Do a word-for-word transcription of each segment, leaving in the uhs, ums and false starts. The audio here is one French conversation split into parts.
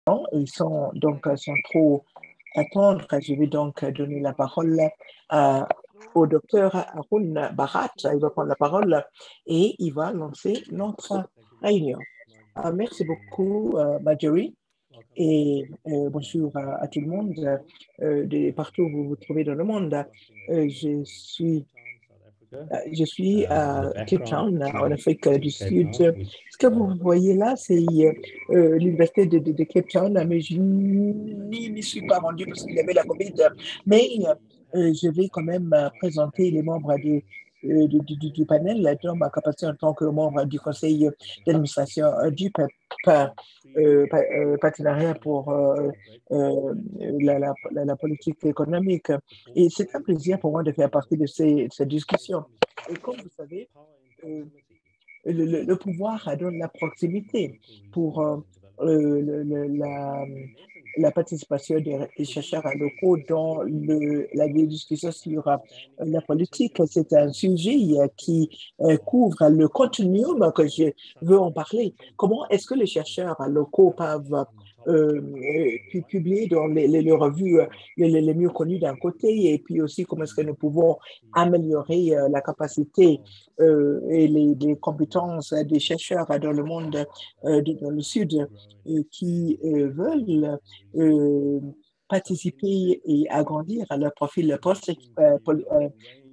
Ils sont donc sans trop attendre. Je vais donc donner la parole à, au docteur Haroun Barat. Il va prendre la parole et il va lancer notre réunion. Euh, merci beaucoup, euh, Marjorie, et euh, bonjour à, à, tout le monde euh, de partout où vous vous trouvez dans le monde. Euh, je suis Je suis à Cape Town, en Afrique du Sud. Ce que vous voyez là, c'est euh, l'université de, de, de Cape Town, mais je n'y suis pas rendu parce qu'il y avait la COVID. Mais euh, je vais quand même présenter les membres des, euh, du, du, du panel dans ma capacité en tant que membre du conseil d'administration du P E P, euh, euh, partenariat pour euh, euh, la, la, la, politique économique. Et c'est un plaisir pour moi de faire partie de ces, ces discussions. Et comme vous savez, euh, le, le, le pouvoir donne la proximité pour euh, le, le, la, la participation des, des chercheurs locaux dans le, la discussion sur euh, la politique. C'est un sujet qui euh, couvre le continuum que je veux en parler. Comment est-ce que les chercheurs locaux peuvent euh, publier dans les, les, les revues les, les mieux connues d'un côté, et puis aussi comment est-ce que nous pouvons améliorer euh, la capacité euh, et les, les compétences des chercheurs dans le monde, euh, dans le Sud, euh, qui euh, veulent euh, participer et agrandir leur profil post, euh, euh,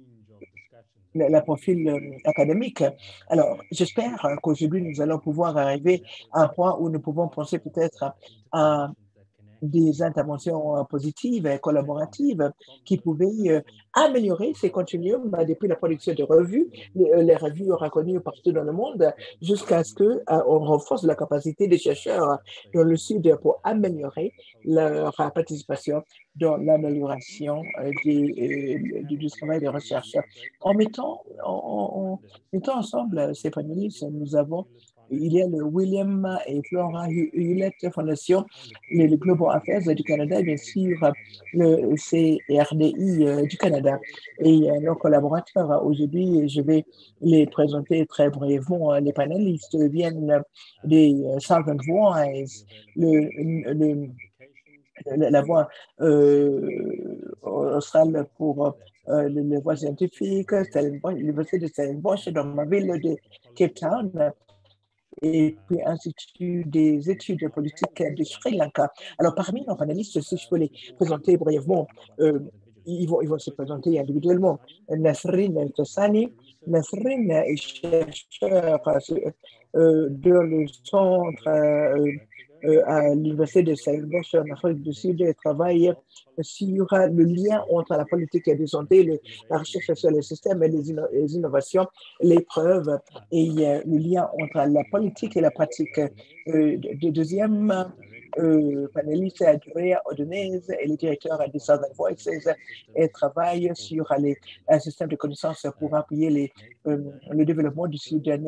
le profil euh, académique. Alors, j'espère qu'aujourd'hui, nous allons pouvoir arriver à un point où nous pouvons penser peut-être à des interventions positives et collaboratives qui pouvaient euh, améliorer ces continuums bah, depuis la production de revues, les, les revues reconnues partout dans le monde, jusqu'à ce qu'on euh, renforce la capacité des chercheurs dans le Sud pour améliorer leur participation dans l'amélioration euh, euh, du, du travail de recherche. En mettant, en, en mettant ensemble ces panélistes, nous avons il y a le William et Flora Hewlett Foundation, le, le Global Affairs du Canada, bien sûr, le C R D I du Canada. Et nos collaborateurs, aujourd'hui, je vais les présenter très brièvement. Les panélistes viennent des Southern Voice, le, le, la voie euh, australe pour euh, les voies scientifiques, l'Université de Stellenbosch dans ma ville de Cape Town, et puis Institut des études politiques de Sri Lanka. Alors, parmi nos panélistes, si je peux les présenter brièvement, euh, ils, vont, ils vont se présenter individuellement. Nasrin El-Tassani. Nasrin est chercheur euh, dans le centre euh, euh, à l'Université de Stellenbosch en Afrique du Sud et travaille sur le lien entre la politique de santé, le, la recherche sur les systèmes et les, inno les innovations, les preuves et euh, le lien entre la politique et la pratique. Euh, de, deuxième euh, panéliste, Andrea Odonez, elle est directeur des Southern Voices et travaille sur les, un système de connaissances pour appuyer les, euh, le développement du Sud.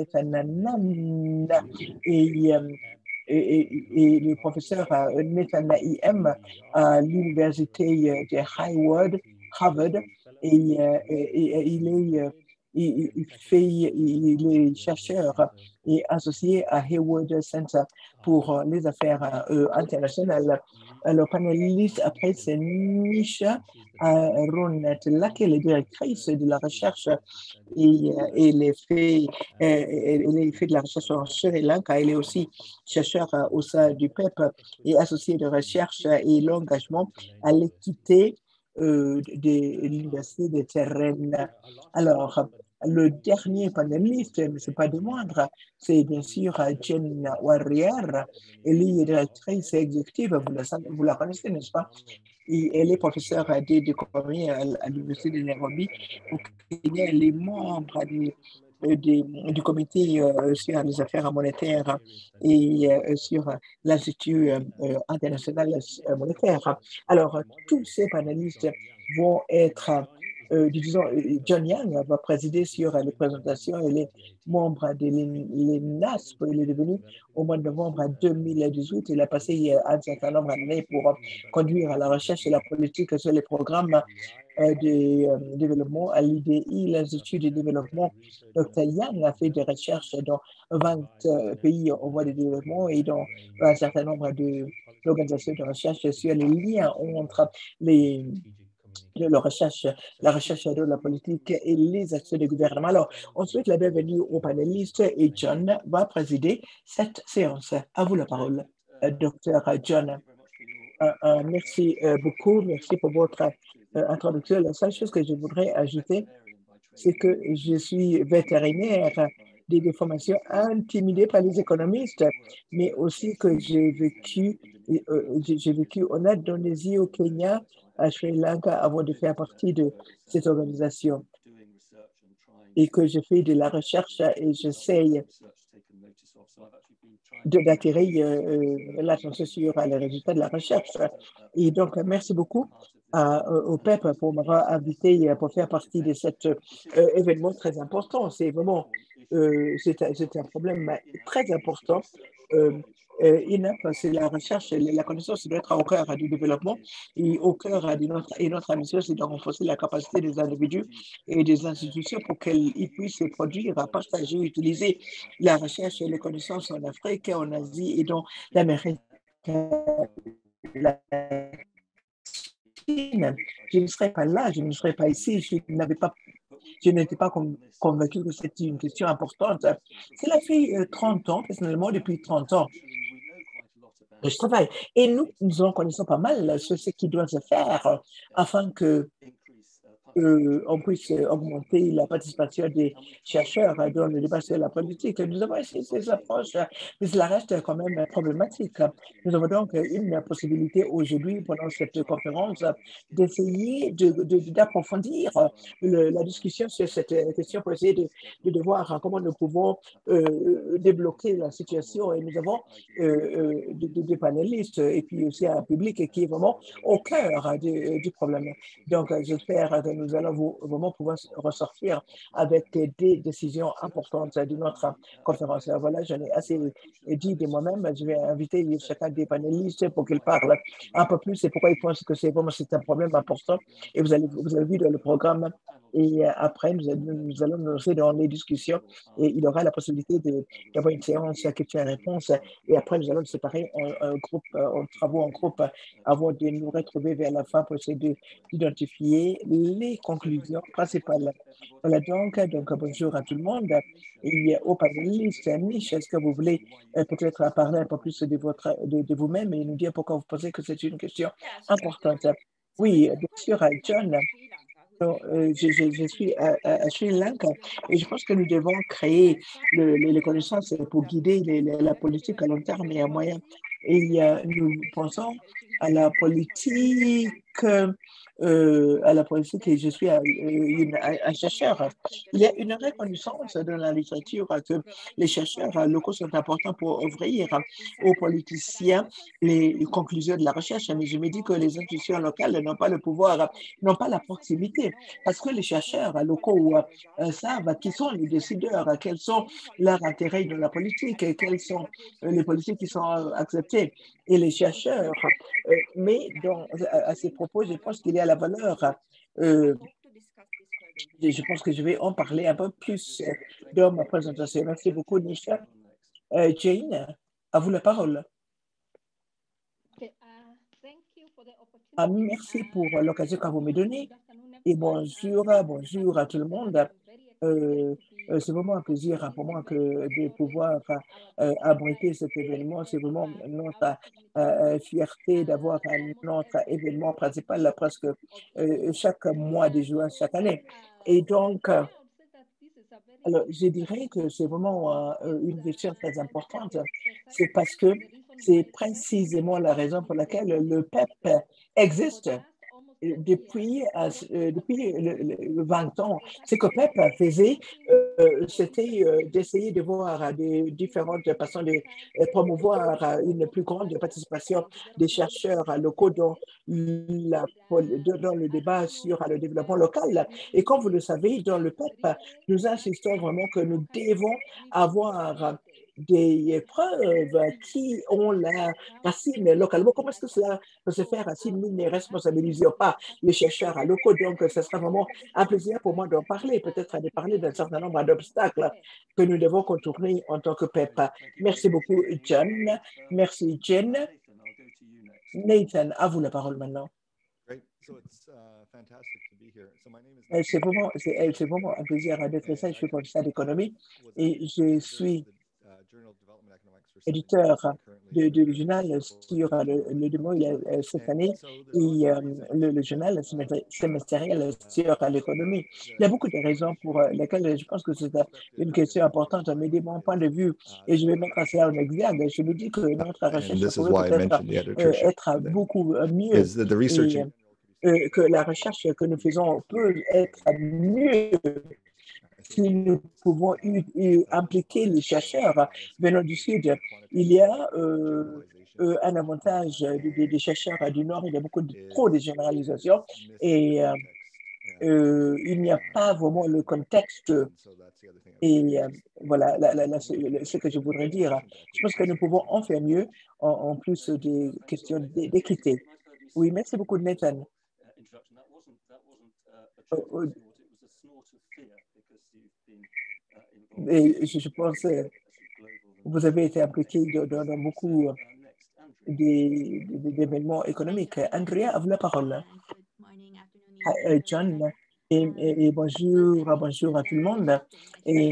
Et euh, Et, et, et, le professeur euh, Nathan Naïm à l'université de Harvard, Harvard et, euh, et, et il est il, il, fait, il est chercheur et associé à Hayward Center pour les affaires euh, internationales. Le panéliste après, c'est Nisha Ronette Lack, elle est directrice de la recherche et, et les faits, elle fait de la recherche en Sri Lanka. Elle est aussi chercheur au sein du P E P et associé de recherche et l'engagement à l'équité euh, de l'Université de Terren. Alors, le dernier panéliste, mais ce n'est pas de moindre, c'est bien sûr Jen Warrier. Elle est directrice exécutive, vous la, vous la connaissez, n'est-ce pas? Et elle est professeure d'économie à, à l'Université de Nairobi. Elle est membre du, du, du comité euh, sur les affaires monétaires et euh, sur l'Institut euh, international monétaire. Alors, tous ces panélistes vont être Euh, disons, John Young va présider sur les présentations. Il est membre de l'E N A S P. Il est devenu au mois de novembre deux mille dix-huit. Il a passé un certain nombre d'années pour conduire à la recherche et la politique sur les programmes euh, de euh, développement à l'I D I, l'Institut de développement. docteur Yang a fait des recherches dans vingt euh, pays en voie de développement et dans un certain nombre de l'organisation de recherche sur les liens entre les, la recherche, la recherche de la politique et les actions du gouvernement. Alors, on souhaite la bienvenue aux panélistes et John va présider cette séance. À vous la parole, euh, docteur John. Euh, euh, merci euh, beaucoup, merci pour votre euh, introduction. La seule chose que je voudrais ajouter, c'est que je suis vétérinaire des déformations intimidées par les économistes, mais aussi que j'ai vécu, euh, j'ai vécu en Indonésie, au Kenya, à Sri Lanka, avant de faire partie de cette organisation. Et que je fais de la recherche et j'essaye d'attirer euh, l'attention sur les résultats de la recherche. Et donc, merci beaucoup à, au P E P pour m'avoir invité pour faire partie de cet euh, événement très important. C'est vraiment euh, c'est un problème très important. Euh, euh, I N A P, c'est la recherche et la connaissance doit être au cœur du développement et au cœur de notre, et notre mission, c'est de renforcer la capacité des individus et des institutions pour qu'ils puissent produire, partager, utiliser la recherche et les connaissances en Afrique, en Asie et dans l'Amérique latine. Je ne serais pas là, je ne serais pas ici, je n'avais pas je n'étais pas convaincu que c'était une question importante. Cela fait euh, trente ans, personnellement, depuis trente ans, je travaille. Et nous, nous en connaissons pas mal sur ce qui doit se faire afin que euh, on puisse augmenter la participation des chercheurs dans le débat sur la politique. Nous avons essayé ces approches, mais cela reste quand même problématique. Nous avons donc une possibilité aujourd'hui, pendant cette conférence, d'essayer d'approfondir de, de, la discussion sur cette question pour essayer de, de, de voir comment nous pouvons euh, débloquer la situation. Et nous avons euh, des, des panélistes et puis aussi un public qui est vraiment au cœur du, du problème. Donc, j'espère que nous allons vous, vraiment pouvoir ressortir avec des décisions importantes de notre conférence. Voilà, j'en ai assez dit de moi-même. Je vais inviter chacun des panélistes pour qu'ils parlent un peu plus et pourquoi ils pensent que c'est vraiment c'est un problème important. Et vous, allez, vous avez vu dans le programme. Et après, nous, nous allons nous lancer dans les discussions et il y aura la possibilité d'avoir une séance questions et réponses. Et après, nous allons nous séparer en, en groupe, en travaux en groupe avant de nous retrouver vers la fin pour essayer d'identifier les conclusions principales. Voilà donc, donc bonjour à tout le monde. Et au panélistes, Mich, est-ce que vous voulez euh, peut-être parler un peu plus de, votre, de, de vous-même et nous dire pourquoi vous pensez que c'est une question importante? Oui, bien sûr, John. Donc, euh, je, je, je, suis à, à, Sri Lanka et je pense que nous devons créer le, les, les connaissances pour guider les, les, la politique à long terme et à moyen. Et euh, nous pensons à la politique, euh, à la politique et je suis un, un chercheur. Il y a une reconnaissance dans la littérature que les chercheurs locaux sont importants pour ouvrir aux politiciens les conclusions de la recherche, mais je me dis que les institutions locales n'ont pas le pouvoir, n'ont pas la proximité, parce que les chercheurs locaux euh, savent qui sont les décideurs, quels sont leurs intérêts dans la politique, et quelles sont les politiques qui sont acceptées. Et les chercheurs, euh, mais dans, à, à ces propos, je pense qu'il y a la valeur. Euh, je pense que je vais en parler un peu plus dans ma présentation. Merci beaucoup, Nisha. Euh, Jane, à vous la parole. Ah, merci pour l'occasion que vous me donnez. Et bonjour, bonjour à tout le monde. Euh, c'est vraiment un plaisir pour moi que de pouvoir euh, abriter cet événement. C'est vraiment notre euh, fierté d'avoir notre événement principal presque euh, chaque mois de juin, chaque année. Et donc, euh, alors, je dirais que c'est vraiment euh, une question très importante. C'est parce que c'est précisément la raison pour laquelle le P E P existe depuis, euh, depuis le, le vingt ans. Ce que P E P faisait, euh, c'était euh, d'essayer de voir des différentes façons de euh, promouvoir une plus grande participation des chercheurs locaux dans, la, dans le débat sur le développement local. Et comme vous le savez, dans le P E P, nous insistons vraiment que nous devons avoir des preuves qui ont la racine localement. Comment est-ce que cela peut se faire si nous ne responsabilisions pas les chercheurs locaux? Donc, ce sera vraiment un plaisir pour moi d'en parler, peut-être de parler d'un certain nombre d'obstacles que nous devons contourner en tant que P E P. Merci beaucoup, John. Merci, Jen. Nathan, à vous la parole maintenant. C'est vraiment, c'est vraiment un plaisir d'être ici. Je suis professeur d'économie et je suis éditeur du de, de journal sur le, le démo cette année et euh, le, le journal semestriel sur l'économie. Il y a beaucoup de raisons pour lesquelles je pense que c'est une question importante, mais de mon point de vue, et je vais mettre ça en exergue, je me dis que notre recherche pourrait peut-être euh, être beaucoup mieux et euh, que la recherche que nous faisons peut être mieux si nous pouvons u, u, impliquer les chercheurs venant du Sud. Il y a euh, euh, un avantage des, des chercheurs du Nord, il y a beaucoup de, trop de généralisation et euh, euh, il n'y a pas vraiment le contexte. Et euh, voilà la, la, la, ce que je voudrais dire. Je pense que nous pouvons en faire mieux en, en plus des questions d'équité. Oui, merci beaucoup, Nathan. Euh, Et je, je pense que vous avez été impliqué dans, dans, dans beaucoup d'événements économiques. Andrea, à vous la parole. Hi, John, et, et, et bonjour, bonjour à tout le monde. Et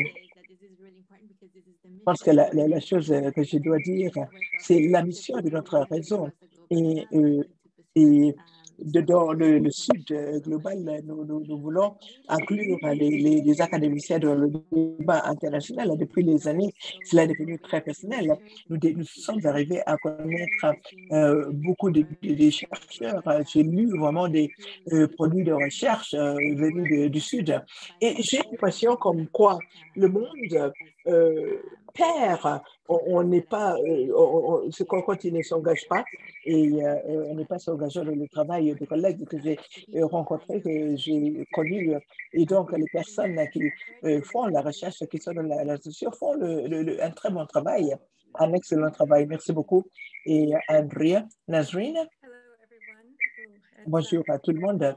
je pense que la, la, la chose que je dois dire, c'est la mission de notre réseau. Et, euh, et de, dans le, le sud global, nous, nous, nous voulons inclure les, les, les académiciens dans le débat international. Depuis les années, cela est devenu très personnel. Nous, nous sommes arrivés à connaître euh, beaucoup de, de, de chercheurs. J'ai lu vraiment des euh, produits de recherche euh, venus de, du sud. Et j'ai l'impression comme quoi le monde euh, perd. On n'est pas, euh, c'est quand il ne s'engage pas et euh, on n'est pas s'engageant dans le travail des collègues que j'ai euh, rencontrés, que j'ai connus. Et donc, les personnes qui euh, font la recherche, qui sont dans la, la société, font le, le, le, un très bon travail, un excellent travail. Merci beaucoup. Et Andrea, Nazreen, bonjour à tout le monde.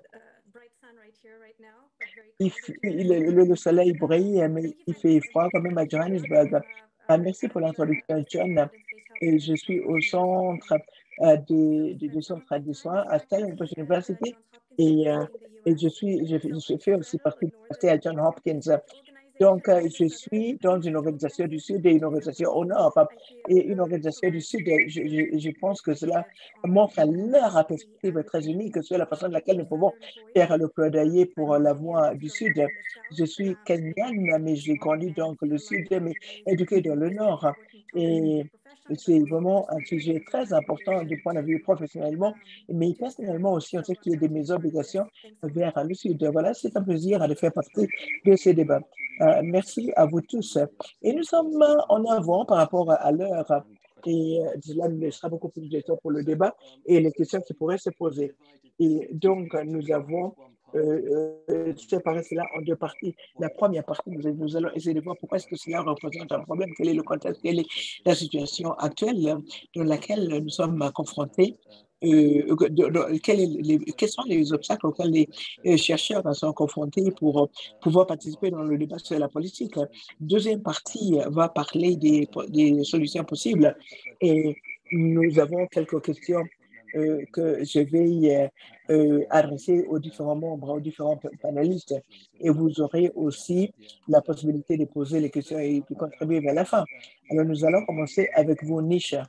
Il, il, le, le soleil brille, mais il fait froid quand même à Johannesburg. Ah, merci pour l'introduction, John. Et je suis au centre euh, du, du, du centre de soins à Stellenbosch University et, euh, et je suis, je, je fais aussi partie de à Johns Hopkins. Donc, euh, je suis dans une organisation du Sud et une organisation au Nord. Et une organisation du Sud, je, je, je pense que cela montre leur perspective très unique sur la façon de laquelle nous pouvons faire le plaidoyer pour la voie du Sud. Je suis kenyane, mais j'ai grandi dans le Sud, mais éduqué dans le Nord. Et c'est vraiment un sujet très important du point de vue professionnellement, mais personnellement aussi en ce qui est de mes obligations vers le Sud. Voilà, c'est un plaisir de faire partie de ces débats. Euh, merci à vous tous. Et nous sommes en avant par rapport à l'heure et euh, cela nous laissera beaucoup plus de temps pour le débat et les questions qui pourraient se poser. Et donc, nous avons euh, euh, séparé cela en deux parties. La première partie, nous, nous allons essayer de voir pourquoi est-ce que cela représente un problème, quel est le contexte, quelle est la situation actuelle dans laquelle nous sommes confrontés. Euh, de, de, quel est les, quels sont les obstacles auxquels les, les chercheurs sont confrontés pour pouvoir participer dans le débat sur la politique. Deuxième partie va parler des, des solutions possibles et nous avons quelques questions euh, que je vais euh, adresser aux différents membres, aux différents panélistes et vous aurez aussi la possibilité de poser les questions et de contribuer vers la fin. Alors nous allons commencer avec vous, Nisha.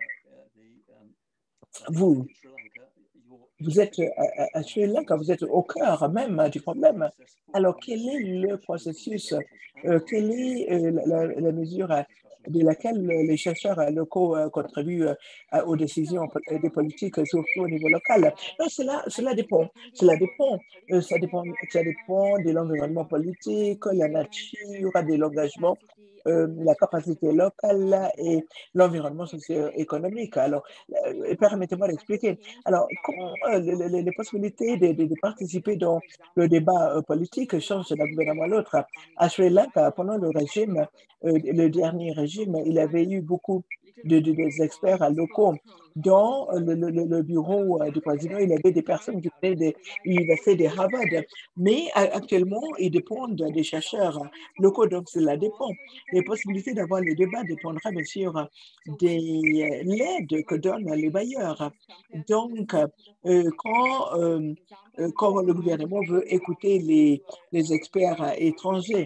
Vous, vous êtes à, à Sri Lanka, vous êtes au cœur même du problème. Alors, quel est le processus, euh, quelle est euh, la, la, mesure de laquelle les chercheurs locaux euh, contribuent euh, aux décisions des politiques, surtout au niveau local? Non, cela, cela dépend. Cela dépend. Euh, ça dépend. Ça dépend de l'environnement politique, la nature, de l'engagement euh, la capacité locale et l'environnement socio-économique. Alors, euh, permettez-moi d'expliquer. Alors, comment euh, les, les- les possibilités de, de- de participer dans le débat euh, politique changent d'un gouvernement à l'autre? À Sri Lanka, pendant le régime, euh, le dernier régime, il avait eu beaucoup de, de- des experts locaux. Dans le, le- le- le bureau euh, du président, il y avait des personnes qui venaient des universités de Harvard, mais a- actuellement, ils dépendent des chercheurs locaux, donc cela dépend. Les possibilités d'avoir les débats dépendra bien sûr des euh, l'aide que donnent les bailleurs. Donc, euh, quand, euh, euh, quand le gouvernement veut écouter les, les experts euh, étrangers,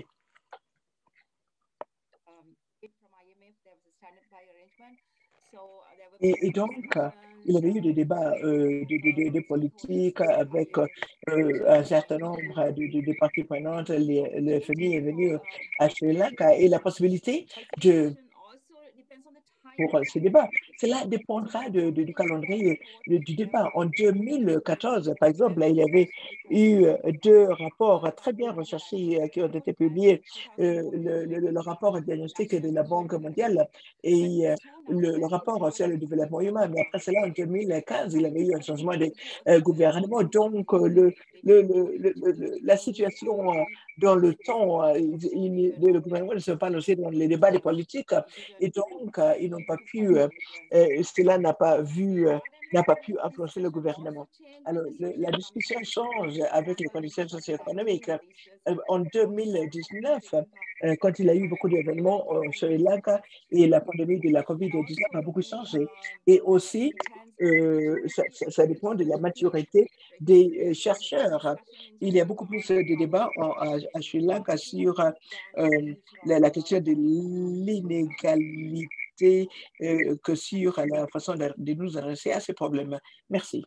Et, et donc, euh, il y avait eu des débats euh, de, de, de, de politique avec euh, un certain nombre de, de, de parties prenantes. Les- Le F M I est venu à Sri Lanka et la possibilité de pour euh, ce débat. Cela dépendra de, de- du calendrier de- du débat. En deux mille quatorze, par exemple, là, il y avait eu euh, deux rapports très bien recherchés euh, qui ont été publiés, euh, le, le- le rapport diagnostique de la Banque mondiale et euh, le, le rapport sur le développement humain. Mais après cela, en deux mille quinze, il y avait eu un changement de euh, gouvernement. Donc, euh, le, le, le- le- le- la situation euh, dans le temps, euh, il- il- le gouvernement ne s'est pas lancé dans les débats des politiques et donc, euh, ils n'ont pas pu, euh, euh, cela n'a pas vu, euh, n'a pas pu influencer le gouvernement. Alors, le- la discussion change avec les conditions socio-économiques. Euh, en deux mille dix-neuf, euh, quand il y a eu beaucoup d'événements au Sri Lanka et la pandémie de la COVID dix-neuf a beaucoup changé. Et aussi, euh, ça, ça- ça dépend de la maturité des euh, chercheurs. Il y a beaucoup plus de débats en- à, à Sri Lanka sur euh, la, la question de l'inégalité euh, que sur la façon de, de nous adresser à ces problèmes. Merci.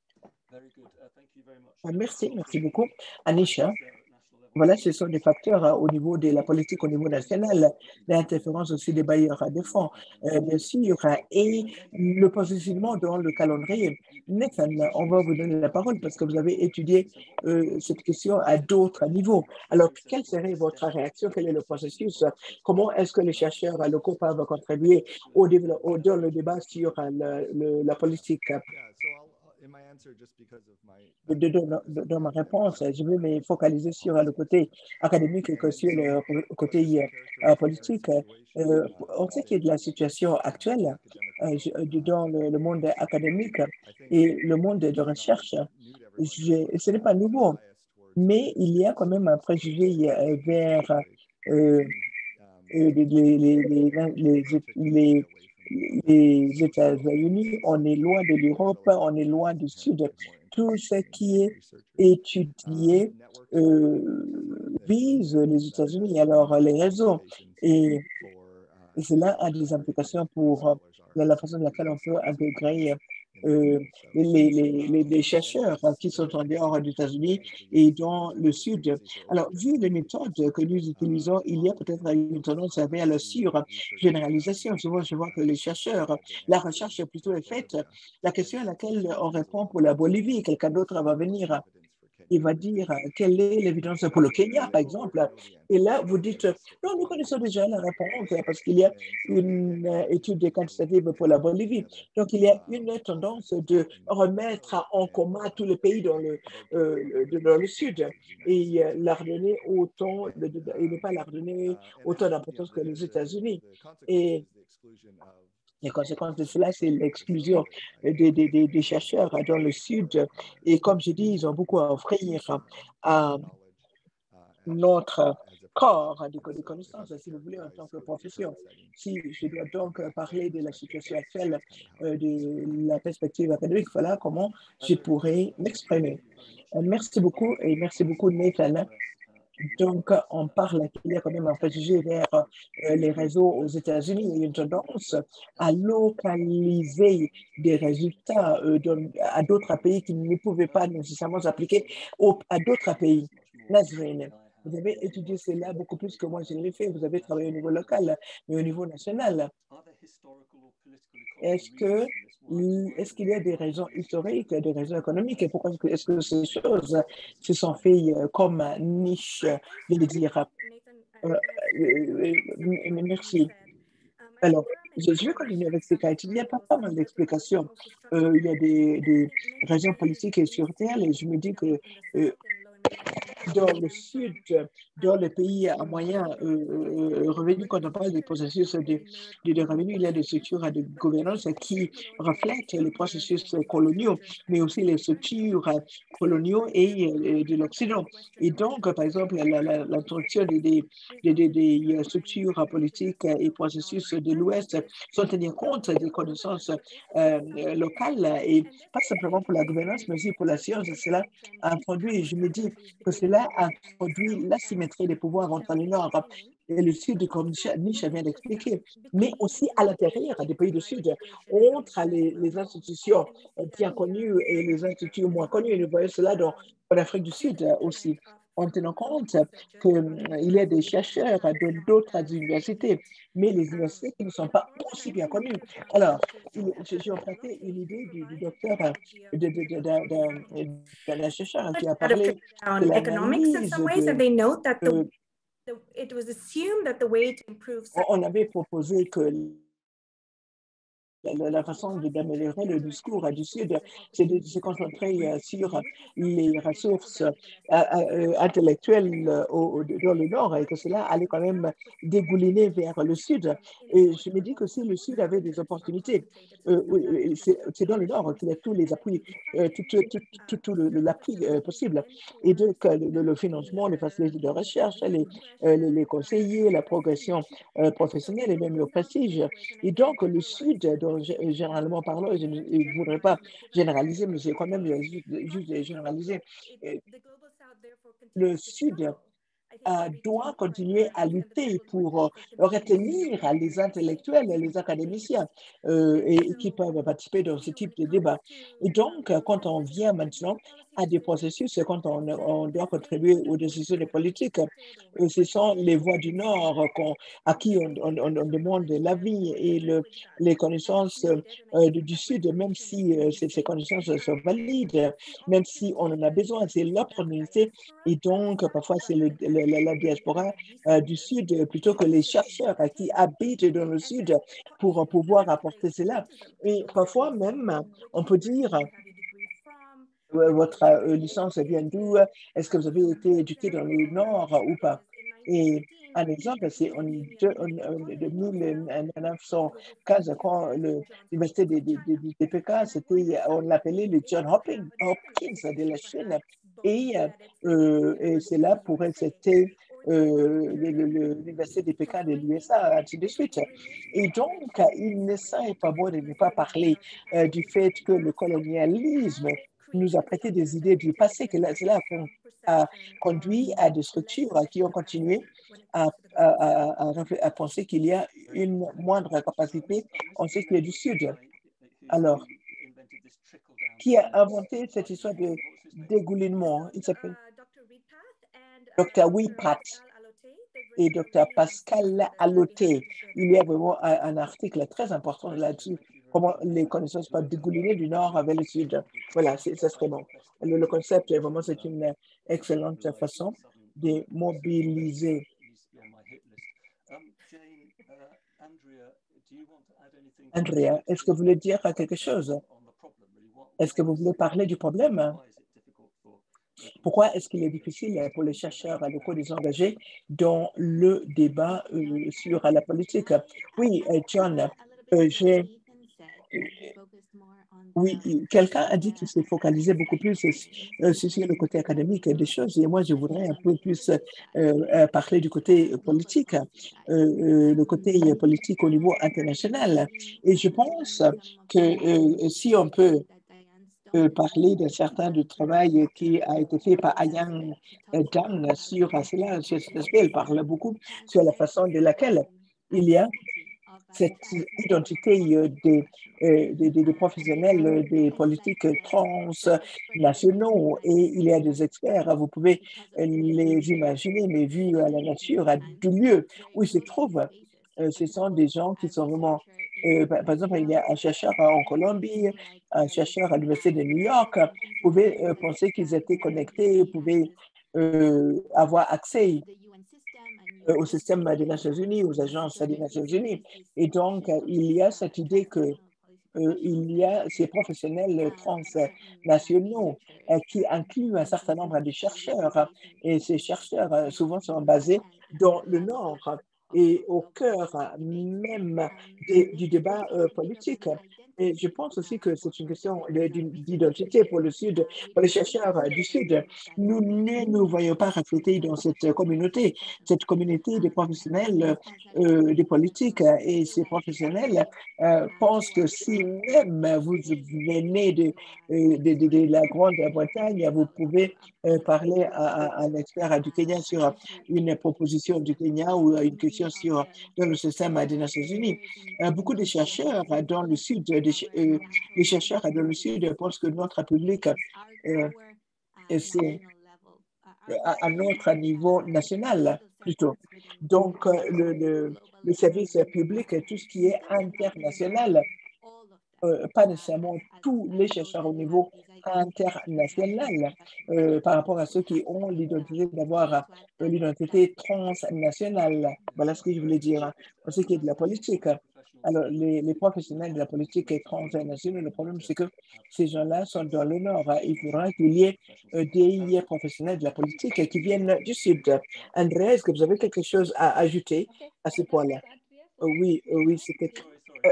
Ah, Merci, merci beaucoup. Anisha. Voilà, ce sont des facteurs euh, au niveau de la politique au niveau national, l'interférence aussi des bailleurs à des fonds, euh, bien sûr, euh, et le positionnement dans le calendrier. Nathan, on va vous donner la parole parce que vous avez étudié euh, cette question à d'autres niveaux. Alors, quelle serait votre réaction? Quel est le processus? Comment est-ce que les chercheurs locaux peuvent contribuer au, dévelop- au- dans le débat sur euh, le- le- la politique? de, de, de- de- de ma réponse, je vais me focaliser sur le côté académique que sur le côté euh, politique. Euh, on sait qu'il y a de la situation actuelle euh, je- dans le, le monde académique et le monde de recherche. Je- ce n'est pas nouveau, mais il y a quand même un préjugé euh, vers euh, euh, les, les, les, les, les, les États-Unis, on est loin de l'Europe, on est loin du Sud. Tout ce qui est étudié euh, vise les États-Unis, alors les réseaux. Et, et cela a des implications pour euh, la façon dans laquelle on peut intégrer euh, les, les, les, les chercheurs qui sont en dehors des États-Unis et dans le Sud. Alors, vu les méthodes que nous utilisons, il y a peut-être une tendance vers la sur-généralisation. Souvent, je vois que les chercheurs, la recherche plutôt est faite. La question à laquelle on répond pour la Bolivie, quelqu'un d'autre va venir il va dire euh, quelle est l'évidence pour le Kenya, par exemple. Et là, vous dites, non, nous connaissons déjà la réponse parce qu'il y a une euh, étude quantitative pour la Bolivie. Donc, il y a une tendance de remettre en commun tous les pays dans le, euh, le- dans le Sud et euh, leur donner autant, de- de- et ne pas leur donner autant d'importance que les États-Unis. Et les conséquences de cela, c'est l'exclusion des, des, des, des chercheurs dans le Sud. Et comme je dis, ils ont beaucoup à offrir à notre corps de de connaissances, si vous voulez, en tant que profession. Si je dois donc parler de la situation actuelle, euh, de la perspective académique, voilà comment je pourrais m'exprimer. Euh, Merci beaucoup et merci beaucoup, Nathan. Donc, on parle qu'il y a quand même un préjugé vers euh, les réseaux aux États-Unis. Il y a une tendance à localiser des résultats euh, dans- à d'autres pays qui ne pouvaient pas nécessairement s'appliquer au- à d'autres pays. Nazreen, vous avez étudié cela beaucoup plus que moi je l'ai fait. Vous avez travaillé au niveau local, mais au niveau national. Est-ce que est-ce qu'il y a des raisons historiques, des raisons économiques et pourquoi est-ce que ces choses se sont faites euh, comme niche, je veux dire? Euh, euh, euh, merci. Alors, je, je vais continuer avec ces cas. Il y a pas, pas mal d'explications. Euh, il y a des, des raisons politiques et structurelles et je me dis que euh, dans le sud, dans les pays à moyen euh, euh, revenu, quand on parle des processus de, de, de revenus, il y a des structures de gouvernance qui reflètent les processus coloniaux, mais aussi les structures coloniaux et euh, de l'Occident. Et donc, par exemple, l'introduction des, des, des, des structures politiques et processus de l'Ouest sont tenir compte des connaissances euh, locales et pas simplement pour la gouvernance, mais aussi pour la science. Et cela a introduit, je me dis, que cela introduit l'asymétrie des pouvoirs entre le Nord et le Sud, comme Nisha vient d'expliquer, mais aussi à l'intérieur des pays du Sud, entre les, les institutions bien connues et les institutions moins connues. Et nous voyons cela dans, en Afrique du Sud aussi, en tenant compte qu'il y a des chercheurs de d'autres universités, mais les universités qui ne sont pas aussi bien connues. Alors, j'ai emprunté une idée du, du docteur, d'un chercheur qui a parlé de economics in some ways, de, and they note that the, euh, the, it was assumed that the way to improve. On avait proposé que La, la, façon d'améliorer le discours du Sud, c'est de se concentrer sur les ressources euh, euh, intellectuelles au, dans le Nord et que cela allait quand même dégouliner vers le Sud. Et je me dis que si le Sud avait des opportunités, euh, c'est dans le Nord qu'il y a tous les appuis, euh, tout, tout, tout, tout l'appui euh, possible. Et donc, le, le financement, les facilités de recherche, les, les, les conseillers, la progression euh, professionnelle et même le prestige. Et donc, le Sud, dont généralement parlant, je ne voudrais pas généraliser, mais j'ai quand même juste, juste généralisé, le Sud euh, doit continuer à lutter pour euh, retenir les intellectuels et les académiciens euh, et, qui peuvent participer dans ce type de débat. Et donc, quand on vient maintenant à des processus, quand on, on doit contribuer aux décisions de politique, euh, ce sont les voix du Nord à qui on, on, on demande l'avis et le, les connaissances euh, du Sud, même si euh, ces, ces connaissances sont valides, même si on en a besoin, c'est l'opportunité. Et donc, parfois, c'est le, le la, la diaspora euh, du Sud plutôt que les chercheurs euh, qui habitent dans le Sud pour euh, pouvoir apporter cela. Et parfois même, on peut dire, euh, votre euh, licence vient d'où? Est-ce que vous avez été éduqué dans le Nord ou pas? Et un exemple, c'est en, en, en mille neuf cent quinze, quand l'université de, de, de, de Pékin, c'était, on l'appelait le John Hopkins, Hopkins de la Chine. Et, euh, et c'est là pour elle, c'était euh, l'université de Pékin de l'U S A, ainsi de suite. Et donc, il ne serait pas bon de ne pas parler euh, du fait que le colonialisme nous a prêté des idées du passé, que cela a conduit à des structures qui ont continué à, à, à, à, à penser qu'il y a une moindre capacité en ce qui est du Sud. Alors, qui a inventé cette histoire de dégoulinement? Il s'appelle docteur Wipat et docteur Pascal Alloté. Il y a vraiment un, un article très important là-dessus, comment les connaissances peuvent dégouliner du Nord vers le Sud. Voilà, ça serait bon. Le, le concept, vraiment, c'est une excellente façon de mobiliser. Andrea, est-ce que vous voulez dire quelque chose? Est-ce que vous voulez parler du problème? Pourquoi est-ce qu'il est difficile pour les chercheurs locaux de les engager dans le débat euh, sur la politique? Oui, John, euh, j'ai... Oui, quelqu'un a dit qu'il s'est focalisé beaucoup plus euh, sur le côté académique des choses et moi, je voudrais un peu plus euh, euh, parler du côté politique, euh, euh, le côté politique au niveau international. Et je pense que euh, si on peut euh, parler d'un certain du travail qui a été fait par Ayang Dang sur cela, sur cet aspect, elle parle beaucoup sur la façon de laquelle il y a cette identité des, des, des professionnels des politiques transnationaux et il y a des experts, vous pouvez les imaginer, mais vu à la nature, à du lieu où ils se trouvent, ce sont des gens qui sont vraiment, euh, par exemple, il y a un chercheur en Colombie, un chercheur à l'Université de New York, vous pouvez euh, penser qu'ils étaient connectés, vous pouvez euh, avoir accès euh, au système des Nations Unies, aux agences des Nations Unies. Et donc, euh, il y a cette idée que euh, il y a ces professionnels transnationaux euh, qui incluent un certain nombre de chercheurs. Et ces chercheurs, euh, souvent, sont basés dans le Nord et au cœur euh, même des- du débat euh, politique. Et je pense aussi que c'est une question de- d'une- d'identité pour le Sud, pour les chercheurs euh, du Sud. Nous ne nous voyons pas reflétés dans cette communauté, cette communauté des professionnels euh, des politiques. Et ces professionnels euh, pensent que si même vous venez de, euh, de, de, de la Grande-Bretagne, vous pouvez euh, parler à, à un expert du Kenya sur une proposition du Kenya ou une question sur dans le système des Nations Unies. Euh, beaucoup de chercheurs dans le Sud, des, euh, les chercheurs dans le Sud pensent que notre public, euh, c'est à, à notre niveau national plutôt. Donc, euh, le, le, le service public, tout ce qui est international, euh, pas nécessairement tous les chercheurs au niveau international euh, par rapport à ceux qui ont l'identité d'avoir euh, l'identité transnationale. Voilà ce que je voulais dire. En ce qui est de la politique, alors les, les professionnels de la politique transnationale, le problème c'est que ces gens-là sont dans le Nord. Il faudra qu'il y ait euh, des professionnels de la politique qui viennent du Sud. André, est-ce que vous avez quelque chose à ajouter à ce point-là? Euh, oui, euh, oui, c'était... euh,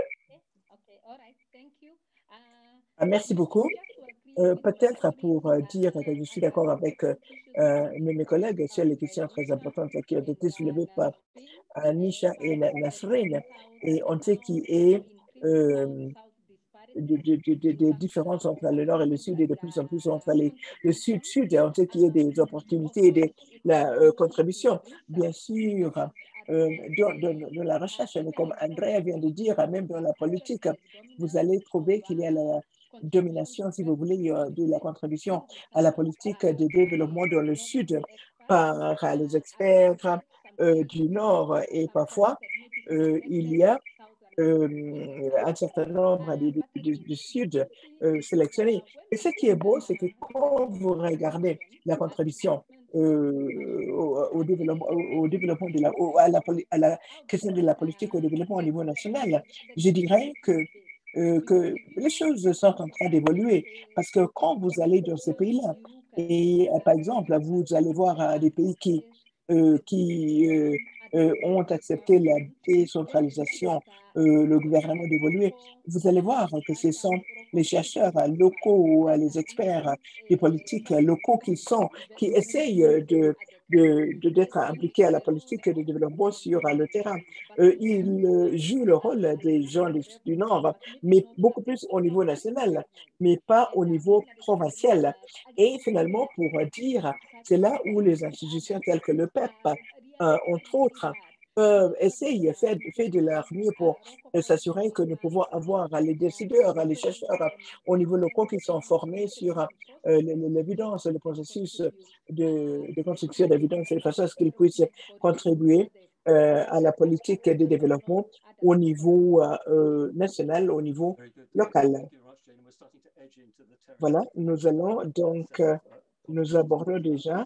ah, merci beaucoup. Euh, peut-être pour euh, dire que je suis d'accord avec euh, euh, mes collègues sur les questions très importantes qui ont été soulevées par Nisha et Nasreen. Et on sait qu'il est euh, des de, de, de, de différences entre le nord et le sud et de plus en plus entre les, le sud-sud. On sait qu'il y a des opportunités et de la euh, contribution. Bien sûr, euh, dans, dans, dans la recherche, mais comme Andrea vient de dire, même dans la politique, vous allez trouver qu'il y a la domination, si vous voulez, de la contribution à la politique de développement dans le sud par les experts euh, du nord et parfois euh, il y a euh, un certain nombre du, du, du, du Sud euh, sélectionnés. Et ce qui est beau, c'est que quand vous regardez la contribution euh, au, au, développement, au, au développement de la, au, à, la, à la question de la politique au développement au niveau national, je dirais que, euh, que les choses sont en train d'évoluer parce que quand vous allez dans ces pays-là, et euh, par exemple, vous allez voir euh, des pays qui, euh, qui euh, euh, ont accepté la décentralisation, euh, le gouvernement d'évoluer, vous allez voir que ce sont les chercheurs locaux, les experts des politiques locaux qui sont, qui essayent de, de, de, d'être impliqués à la politique de développement sur le terrain. Euh, ils jouent le rôle des gens du, du Nord, mais beaucoup plus au niveau national, mais pas au niveau provincial. Et finalement, pour dire, c'est là où les institutions telles que le P E P, euh, entre autres, peuvent essayer, faire, faire de leur mieux pour s'assurer que nous pouvons avoir les décideurs, les chercheurs au niveau local qui sont formés sur euh, l'évidence, le processus de, de construction d'évidence de façon à ce qu'ils puissent contribuer euh, à la politique de développement au niveau euh, national, au niveau local. Voilà, nous allons donc, euh, nous abordons déjà,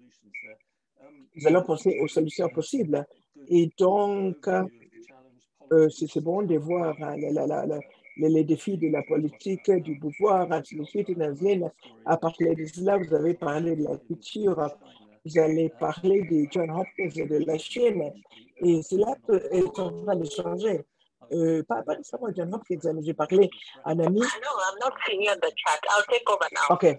nous allons penser aux solutions possibles. Et donc, euh, c'est bon de voir hein, la, la, la, les défis de la politique, du pouvoir, ainsi de suite. Nazlin a parlé de cela, vous avez parlé de la culture, vous allez parler de John Hopkins et de la Chine. Et cela peut, est en train de changer. Euh, pas, pas nécessairement John Hopkins, mais j'ai parlé à un ami. No, I'm not seeing in the chat. I'll take over now. OK.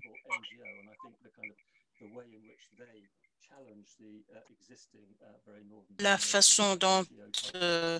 La façon dont euh,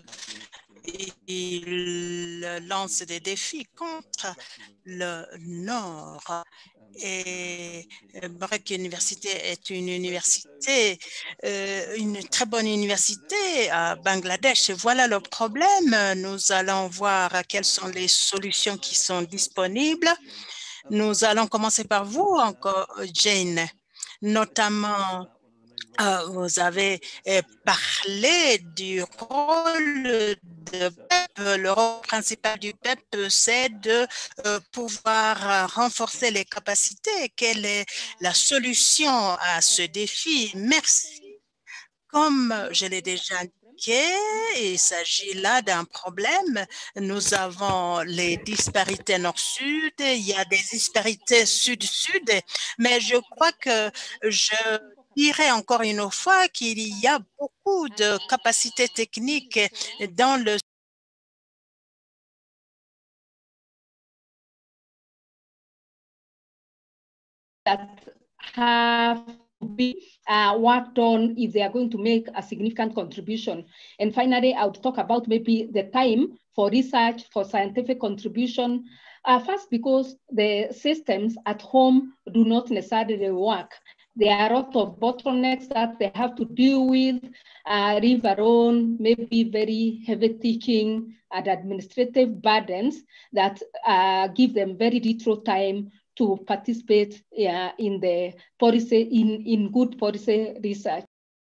il lance des défis contre le Nord. Et Break University est une université, euh, une très bonne université à Bangladesh. Et voilà le problème. Nous allons voir quelles sont les solutions qui sont disponibles. Nous allons commencer par vous encore, Jane, notamment Euh, vous avez euh, parlé du rôle de P E P. Le rôle principal du P E P, c'est de euh, pouvoir euh, renforcer les capacités. Quelle est la solution à ce défi? Merci. Comme je l'ai déjà indiqué, il s'agit là d'un problème. Nous avons les disparités nord-sud, il y a des disparités sud-sud, mais je crois que je dirais encore une fois qu'il y a beaucoup de capacités techniques dans le that have be uh, worked on if they are going to make a significant contribution. And finally, I would talk about maybe the time for research, for scientific contribution. Uh, first, because the systems at home do not necessarily work. There are a lot of bottlenecks that they have to deal with, uh, river on, maybe very heavy teaching and administrative burdens that uh, give them very little time to participate uh, in the policy, in, in good policy research.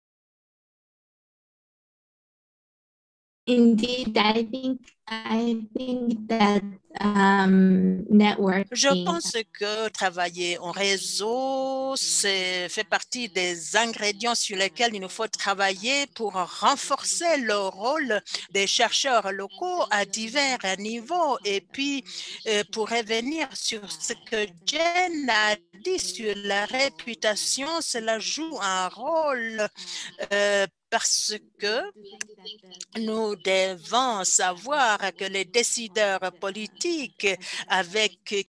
Indeed, I think I think that um, networking. Je pense que travailler en réseau, c'est fait partie des ingrédients sur lesquels il nous faut travailler pour renforcer le rôle des chercheurs locaux à divers niveaux. Et puis, euh, pour revenir sur ce que Jen a dit sur la réputation, cela joue un rôle euh, parce que nous devons savoir que les décideurs politiques avec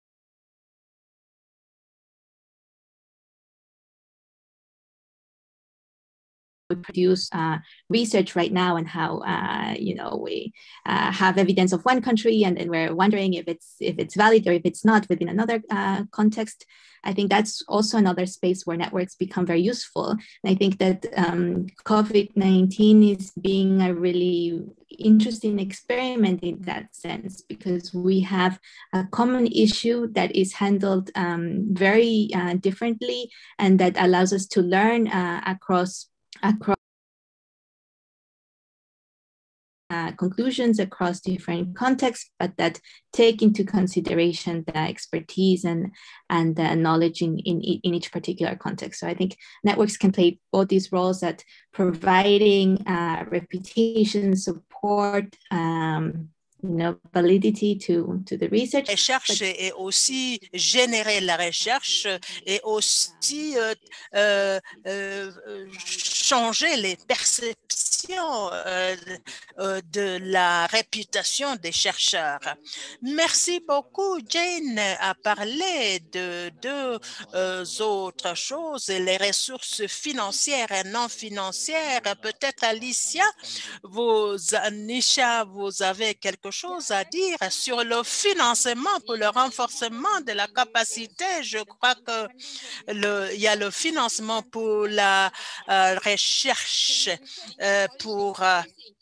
we produce uh, research right now and how uh, you know we uh, have evidence of one country and then we're wondering if it's if it's valid or if it's not within another uh, context. I think that's also another space where networks become very useful. And I think that um, COVID nineteen is being a really interesting experiment in that sense, because we have a common issue that is handled um, very uh, differently, and that allows us to learn uh, across across uh, conclusions across different contexts, but that take into consideration the expertise and and the knowledge in, in, in each particular context. So I think networks can play both these roles at providing uh, reputation, support, um, you know, validity to, to the research. Recherche et aussi générer la recherche et aussi euh, euh, euh, changer les perceptions euh, de la réputation des chercheurs. Merci beaucoup. Jane a parlé de deux euh, autres choses, les ressources financières et non financières. Peut-être Alicia, vous, Nisha, vous avez quelque chose à dire sur le financement pour le renforcement de la capacité. Je crois que le, il y a le financement pour la euh, recherche, euh, pour euh,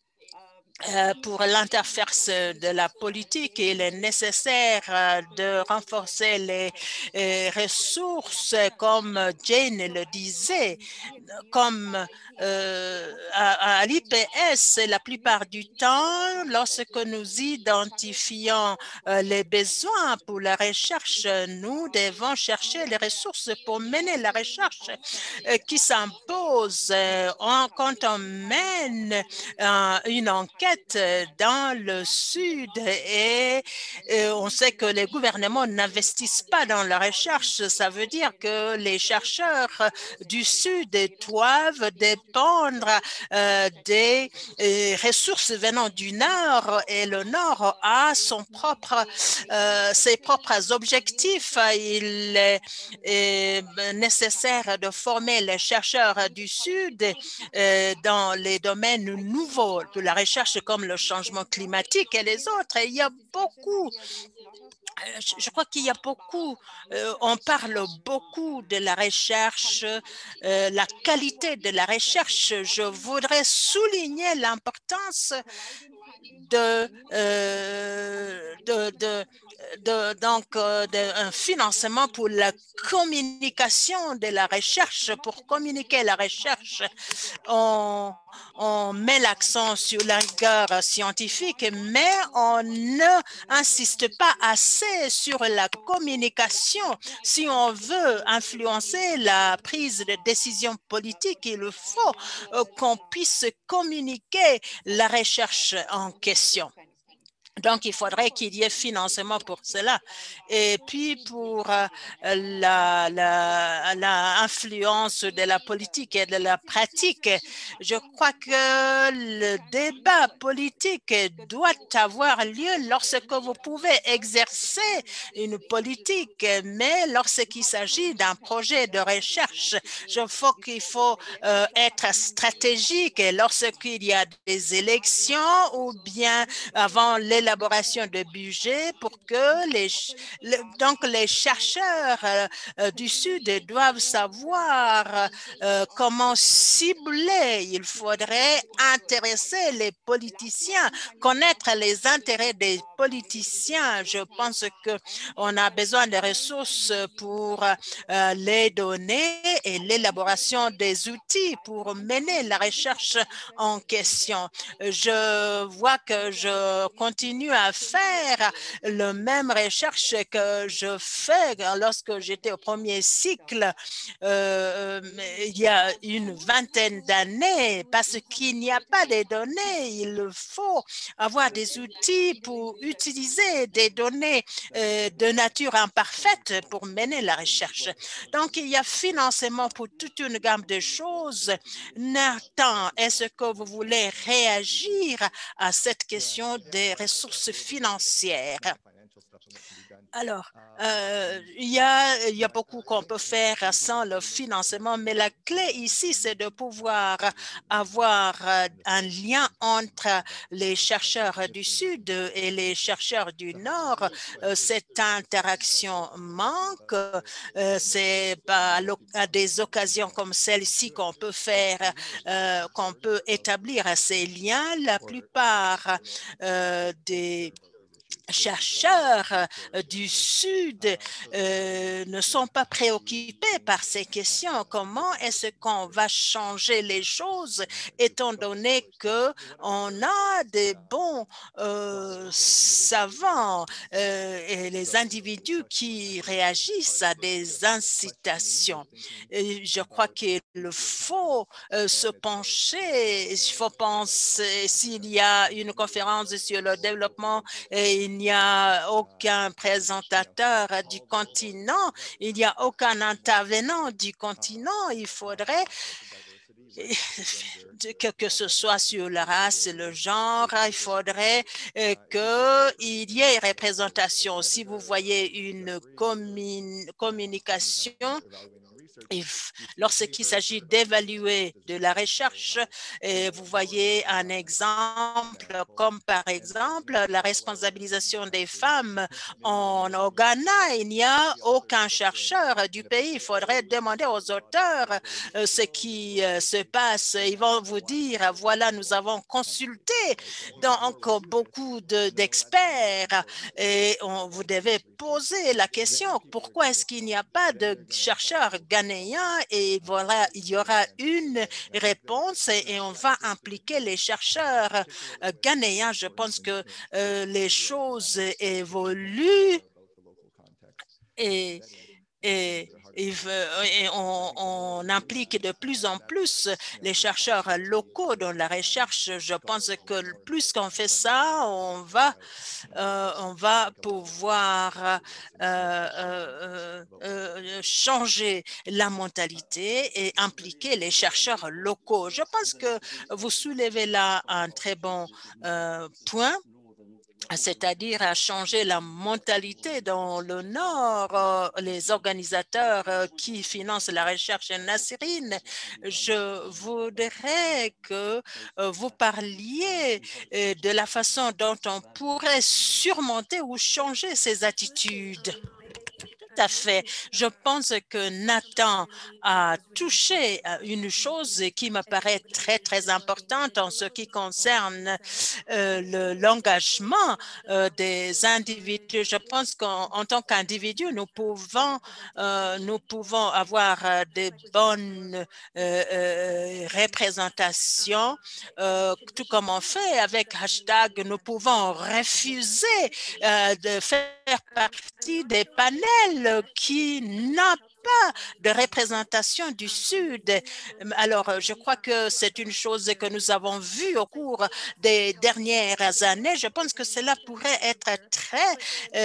Euh, pour l'interface de la politique. Il est nécessaire euh, de renforcer les euh, ressources, comme Jane le disait, comme euh, à, à l'I P S, la plupart du temps, lorsque nous identifions euh, les besoins pour la recherche, nous devons chercher les ressources pour mener la recherche euh, qui s'impose euh, quand on mène euh, une enquête dans le Sud et, et on sait que les gouvernements n'investissent pas dans la recherche. Ça veut dire que les chercheurs du Sud doivent dépendre euh, des euh, ressources venant du Nord, et le Nord a son propre, euh, ses propres objectifs. Il est, est nécessaire de former les chercheurs du Sud euh, dans les domaines nouveaux de la recherche comme le changement climatique et les autres. Et il y a beaucoup, je crois qu'il y a beaucoup, euh, on parle beaucoup de la recherche, euh, la qualité de la recherche. Je voudrais souligner l'importance de, euh, de, de, de donc euh, de, un financement pour la communication de la recherche. Pour communiquer la recherche, on, on met l'accent sur la rigueur scientifique, mais on ne insiste pas assez sur la communication. Si on veut influencer la prise de décision politique, il faut euh, qu'on puisse communiquer la recherche en question. Donc, il faudrait qu'il y ait financement pour cela. Et puis, pour euh, la, la, la influence de la politique et de la pratique, je crois que le débat politique doit avoir lieu lorsque vous pouvez exercer une politique, mais lorsqu'il s'agit d'un projet de recherche, je crois qu'il faut euh, être stratégique lorsqu'il y a des élections ou bien avant l'élection l'élaboration de budget pour que les, le, donc les chercheurs euh, du Sud doivent savoir euh, comment cibler. Il faudrait intéresser les politiciens, connaître les intérêts des politiciens. Je pense qu'on a besoin de ressources pour euh, les données et l'élaboration des outils pour mener la recherche en question. Je vois que je continue à faire le même recherche que je fais lorsque j'étais au premier cycle euh, il y a une vingtaine d'années parce qu'il n'y a pas de données. Il faut avoir des outils pour utiliser des données euh, de nature imparfaite pour mener la recherche. Donc, il y a financement pour toute une gamme de choses. Nathan, est-ce que vous voulez réagir à cette question des ressources financières? Alors, euh, il, y a, il y a beaucoup qu'on peut faire sans le financement, mais la clé ici, c'est de pouvoir avoir un lien entre les chercheurs du Sud et les chercheurs du Nord. Euh, cette interaction manque. Euh, c'est à, à des occasions comme celle-ci qu'on peut faire, euh, qu'on peut établir ces liens. La plupart euh, des chercheurs du Sud euh, ne sont pas préoccupés par ces questions. Comment est-ce qu'on va changer les choses étant donné qu'on a des bons euh, savants euh, et les individus qui réagissent à des incitations? Et je crois qu'il faut euh, se pencher, il faut penser s'il y a une conférence sur le développement et il n'y a aucun présentateur du continent, il n'y a aucun intervenant du continent. Il faudrait que, que ce soit sur la race, le genre, il faudrait euh, qu'il y ait représentation. Si vous voyez une commun communication, lorsqu'il s'agit d'évaluer de la recherche, et vous voyez un exemple comme par exemple la responsabilisation des femmes en, au Ghana. Il n'y a aucun chercheur du pays. Il faudrait demander aux auteurs euh, ce qui euh, se passe. Ils vont vous dire, voilà, nous avons consulté donc beaucoup d'experts et on, vous devez poser la question, pourquoi est-ce qu'il n'y a pas de chercheurs ghanéens? Et voilà, il y aura une réponse et, et on va impliquer les chercheurs euh, ghanéens. Je pense que euh, les choses évoluent et, et Et, et on, on implique de plus en plus les chercheurs locaux dans la recherche. Je pense que plus qu'on fait ça, on va, euh, on va pouvoir euh, euh, euh, changer la mentalité et impliquer les chercheurs locaux. Je pense que vous soulevez là un très bon euh, point, c'est-à-dire à changer la mentalité dans le Nord. Euh, les organisateurs euh, qui financent la recherche nasrine, je voudrais que euh, vous parliez euh, de la façon dont on pourrait surmonter ou changer ces attitudes. à fait. Je pense que Nathan a touché une chose qui me paraît très, très importante en ce qui concerne euh, l'engagement euh, des individus. Je pense qu'en tant qu'individu, nous pouvons, euh, nous pouvons avoir euh, des bonnes euh, euh, représentations, euh, tout comme on fait avec hashtag, nous pouvons refuser euh, de faire partie des panels qui n'ont pas de représentation du Sud. Alors, je crois que c'est une chose que nous avons vue au cours des dernières années. Je pense que cela pourrait être très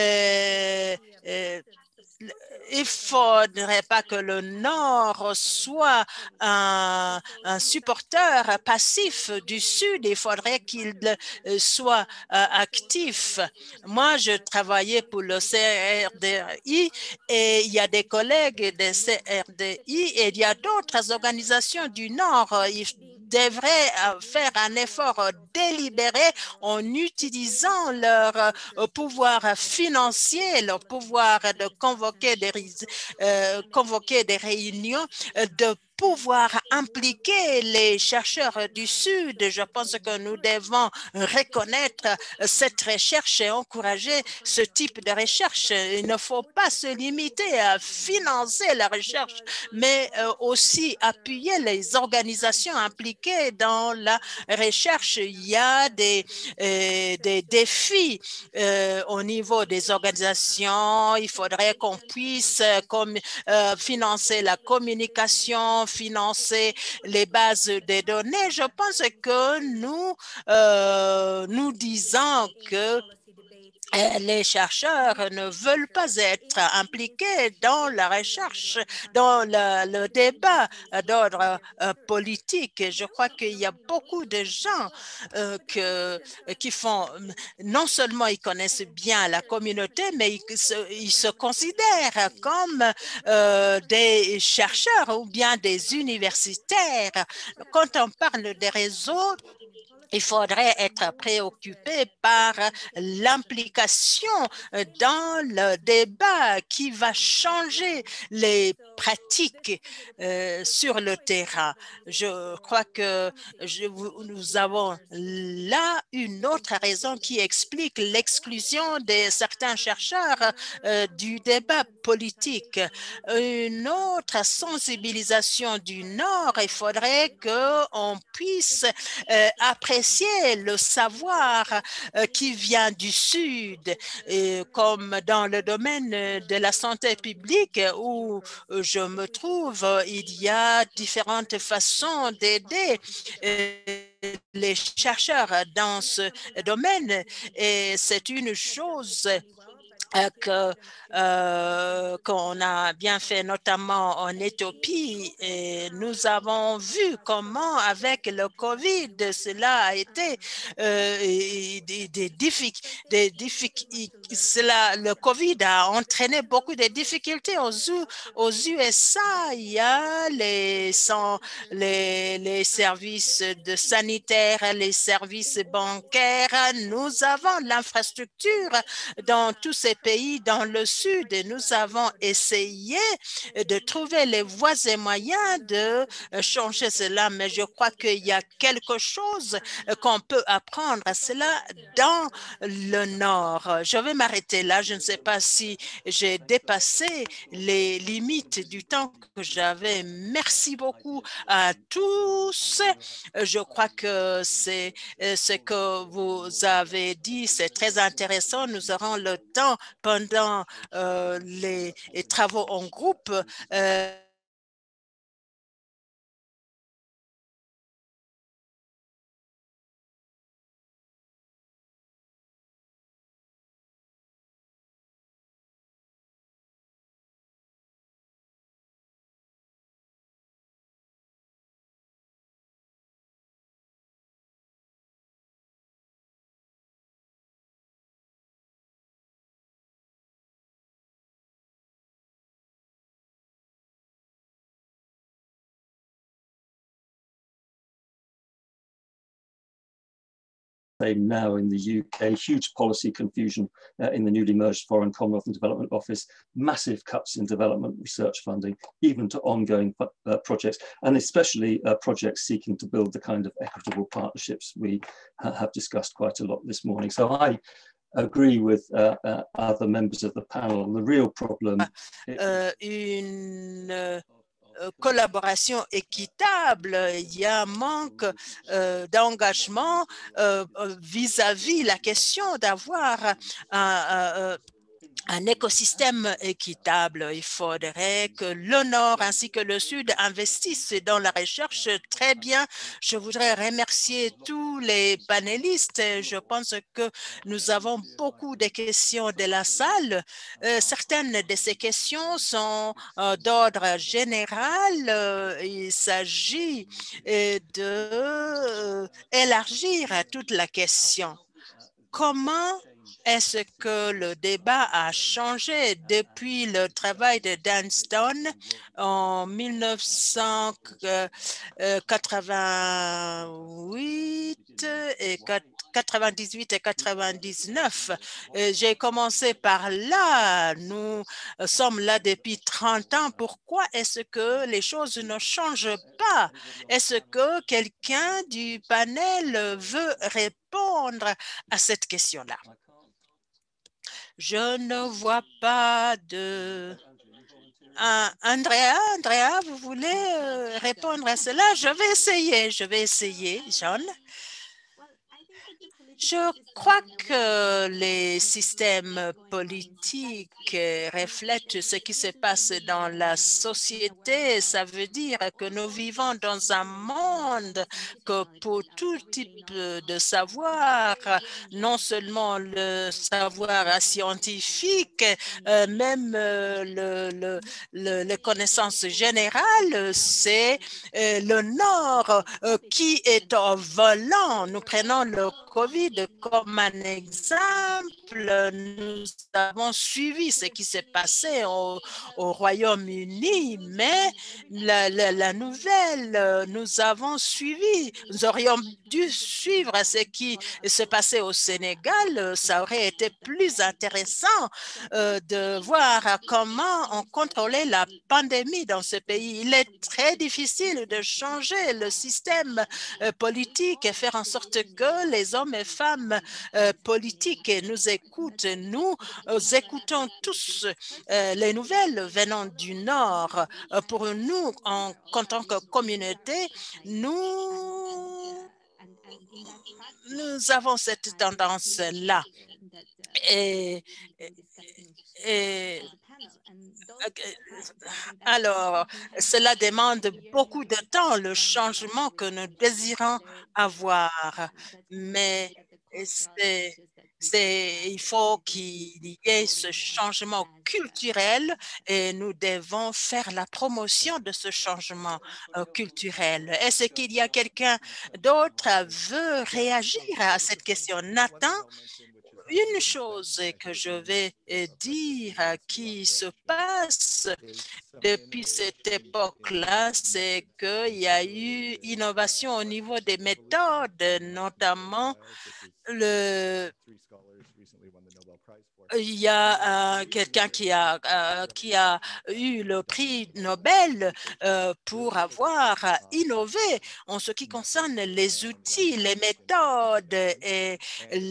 euh, euh, il ne faudrait pas que le Nord soit un, un supporter passif du Sud. Il faudrait qu'il soit euh, actif. Moi, je travaillais pour le C R D I et il y a des collègues des C R D I et il y a d'autres organisations du Nord. Ils devraient faire un effort délibéré en utilisant leur pouvoir financier, leur pouvoir de convoquer des, euh, convoquer des réunions, de pouvoir impliquer les chercheurs du Sud. Je pense que nous devons reconnaître cette recherche et encourager ce type de recherche. Il ne faut pas se limiter à financer la recherche, mais aussi appuyer les organisations impliquées dans la recherche. Il y a des, euh, des défis euh, au niveau des organisations. Il faudrait qu'on puisse euh, comme, euh, financer la communication, financer les bases de données. Je pense que nous, euh, nous disons que les chercheurs ne veulent pas être impliqués dans la recherche, dans le, le débat d'ordre euh, politique. Je crois qu'il y a beaucoup de gens euh, que, qui font, non seulement ils connaissent bien la communauté, mais ils se, ils se considèrent comme euh, des chercheurs ou bien des universitaires. Quand on parle des réseaux, il faudrait être préoccupé par l'implication dans le débat qui va changer les pratiques euh, sur le terrain. Je crois que je, nous avons là une autre raison qui explique l'exclusion de certains chercheurs euh, du débat politique. Une autre sensibilisation du Nord, il faudrait qu'on puisse euh, apprécier le savoir euh, qui vient du Sud, et comme dans le domaine de la santé publique où je me trouve, il y a différentes façons d'aider euh, les chercheurs dans ce domaine et c'est une chose Euh, que euh, qu'on a bien fait notamment en Éthiopie et nous avons vu comment avec le COVID cela a été euh, des, des difficultés des cela le COVID a entraîné beaucoup de difficultés aux, aux U S A. Il y a les, sans, les, les services de sanitaires, les services bancaires. Nous avons l'infrastructure dans tous ces pays dans le Sud et nous avons essayé de trouver les voies et moyens de changer cela, mais je crois qu'il y a quelque chose qu'on peut apprendre à cela dans le Nord. Je vais m'arrêter là. Je ne sais pas si j'ai dépassé les limites du temps que j'avais. Merci beaucoup à tous. Je crois que c'est ce que vous avez dit. C'est très intéressant. Nous aurons le temps pendant euh, les, les travaux en groupe euh, same now in the U K, huge policy confusion uh, in the newly merged Foreign, Commonwealth and Development Office, massive cuts in development research funding, even to ongoing uh, projects, and especially uh, projects seeking to build the kind of equitable partnerships we ha have discussed quite a lot this morning. So I agree with uh, uh, other members of the panel. The real problem uh, une uh, collaboration équitable, il y a un manque euh, d'engagement euh, vis-à-vis la question d'avoir un, un, un écosystème équitable. Il faudrait que le Nord ainsi que le Sud investissent dans la recherche très bien. Je voudrais remercier tous les panélistes. Je pense que nous avons beaucoup de questions de la salle. Euh, certaines de ces questions sont euh, d'ordre général. Euh, il s'agit euh, d'élargir euh, toute la question. Comment est-ce que le débat a changé depuis le travail de Dan Stone en mille neuf cent quatre-vingt-huit et quatre-vingt-dix-huit et quatre-vingt-dix-neuf? J'ai commencé par là. Nous sommes là depuis trente ans. Pourquoi est-ce que les choses ne changent pas? Est-ce que quelqu'un du panel veut répondre à cette question-là? Je ne vois pas de... Uh, Andrea, Andrea, vous voulez euh, répondre à cela? Je vais essayer, je vais essayer, John. Je crois que les systèmes politiques reflètent ce qui se passe dans la société. Ça veut dire que nous vivons dans un monde que pour tout type de savoir, non seulement le savoir scientifique, euh, même euh, le, le, le, les connaissances générales, c'est euh, le Nord euh, qui est au volant. Nous prenons le COVID comme un exemple. Nous avons suivi ce qui s'est passé au, au Royaume-Uni, mais la, la, la nouvelle, nous avons suivi, nous aurions dû suivre ce qui s'est passé au Sénégal. Ça aurait été plus intéressant euh, de voir comment on contrôlait la pandémie dans ce pays. Il est très difficile de changer le système euh, politique et faire en sorte que les hommes et femmes euh, politiques nous écoutent. Nous euh, écoutons tous euh, les nouvelles venant du Nord. Euh, pour nous, en, en tant que communauté, nous, nous avons cette tendance-là. Et, et, et alors, cela demande beaucoup de temps, le changement que nous désirons avoir, mais c'est, c'est, il faut qu'il y ait ce changement culturel et nous devons faire la promotion de ce changement euh, culturel. Est-ce qu'il y a quelqu'un d'autre qui veut réagir à cette question? Nathan? Une chose que je vais dire qui se passe depuis cette époque-là, c'est qu'il y a eu innovation au niveau des méthodes, notamment le... Il y a euh, quelqu'un qui a, euh, qui a eu le prix Nobel euh, pour avoir innové en ce qui concerne les outils, les méthodes et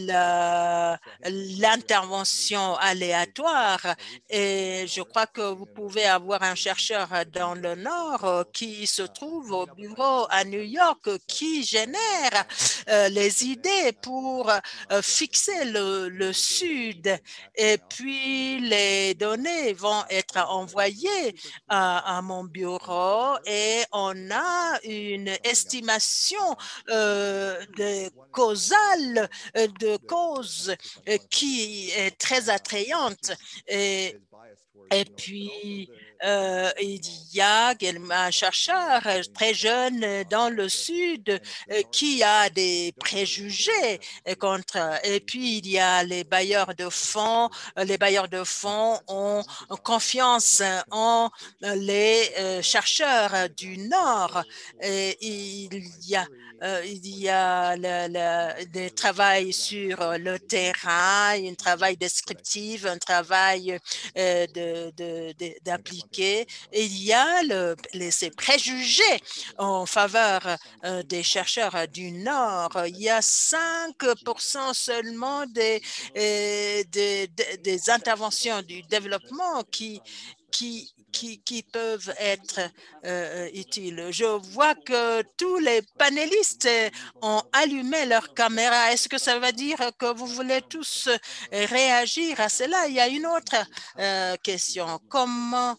l'intervention aléatoire. Et je crois que vous pouvez avoir un chercheur dans le Nord qui se trouve au bureau à New York qui génère euh, les idées pour euh, fixer le, le Sud. Et puis, les données vont être envoyées à, à mon bureau et on a une estimation euh, de causale, de cause euh, qui est très attrayante. Et Et puis, euh, il y a un chercheur très jeune dans le Sud euh, qui a des préjugés contre. Et puis, il y a les bailleurs de fonds. Les bailleurs de fonds ont confiance en les euh, chercheurs du Nord. Et il y a Euh, il y a le, le, des travail sur le terrain, un travail descriptif, un travail euh, de, de, de, d'appliquer. Il y a le, les, ces préjugés en faveur euh, des chercheurs du Nord. Il y a cinq pour cent seulement des, euh, des, des, des interventions du développement qui Qui, qui, qui peuvent être euh, utiles. Je vois que tous les panélistes ont allumé leur caméra. Est-ce que ça veut dire que vous voulez tous réagir à cela? Il y a une autre euh, question. Comment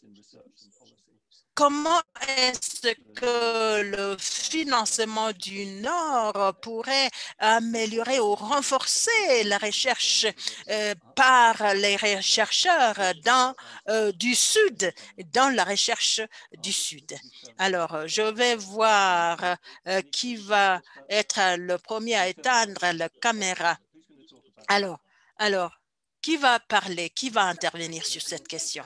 Comment est-ce que le financement du Nord pourrait améliorer ou renforcer la recherche euh, par les chercheurs dans, euh, du Sud, dans la recherche du Sud? Alors, je vais voir euh, qui va être le premier à éteindre la caméra. Alors, alors, qui va parler? Qui va intervenir sur cette question?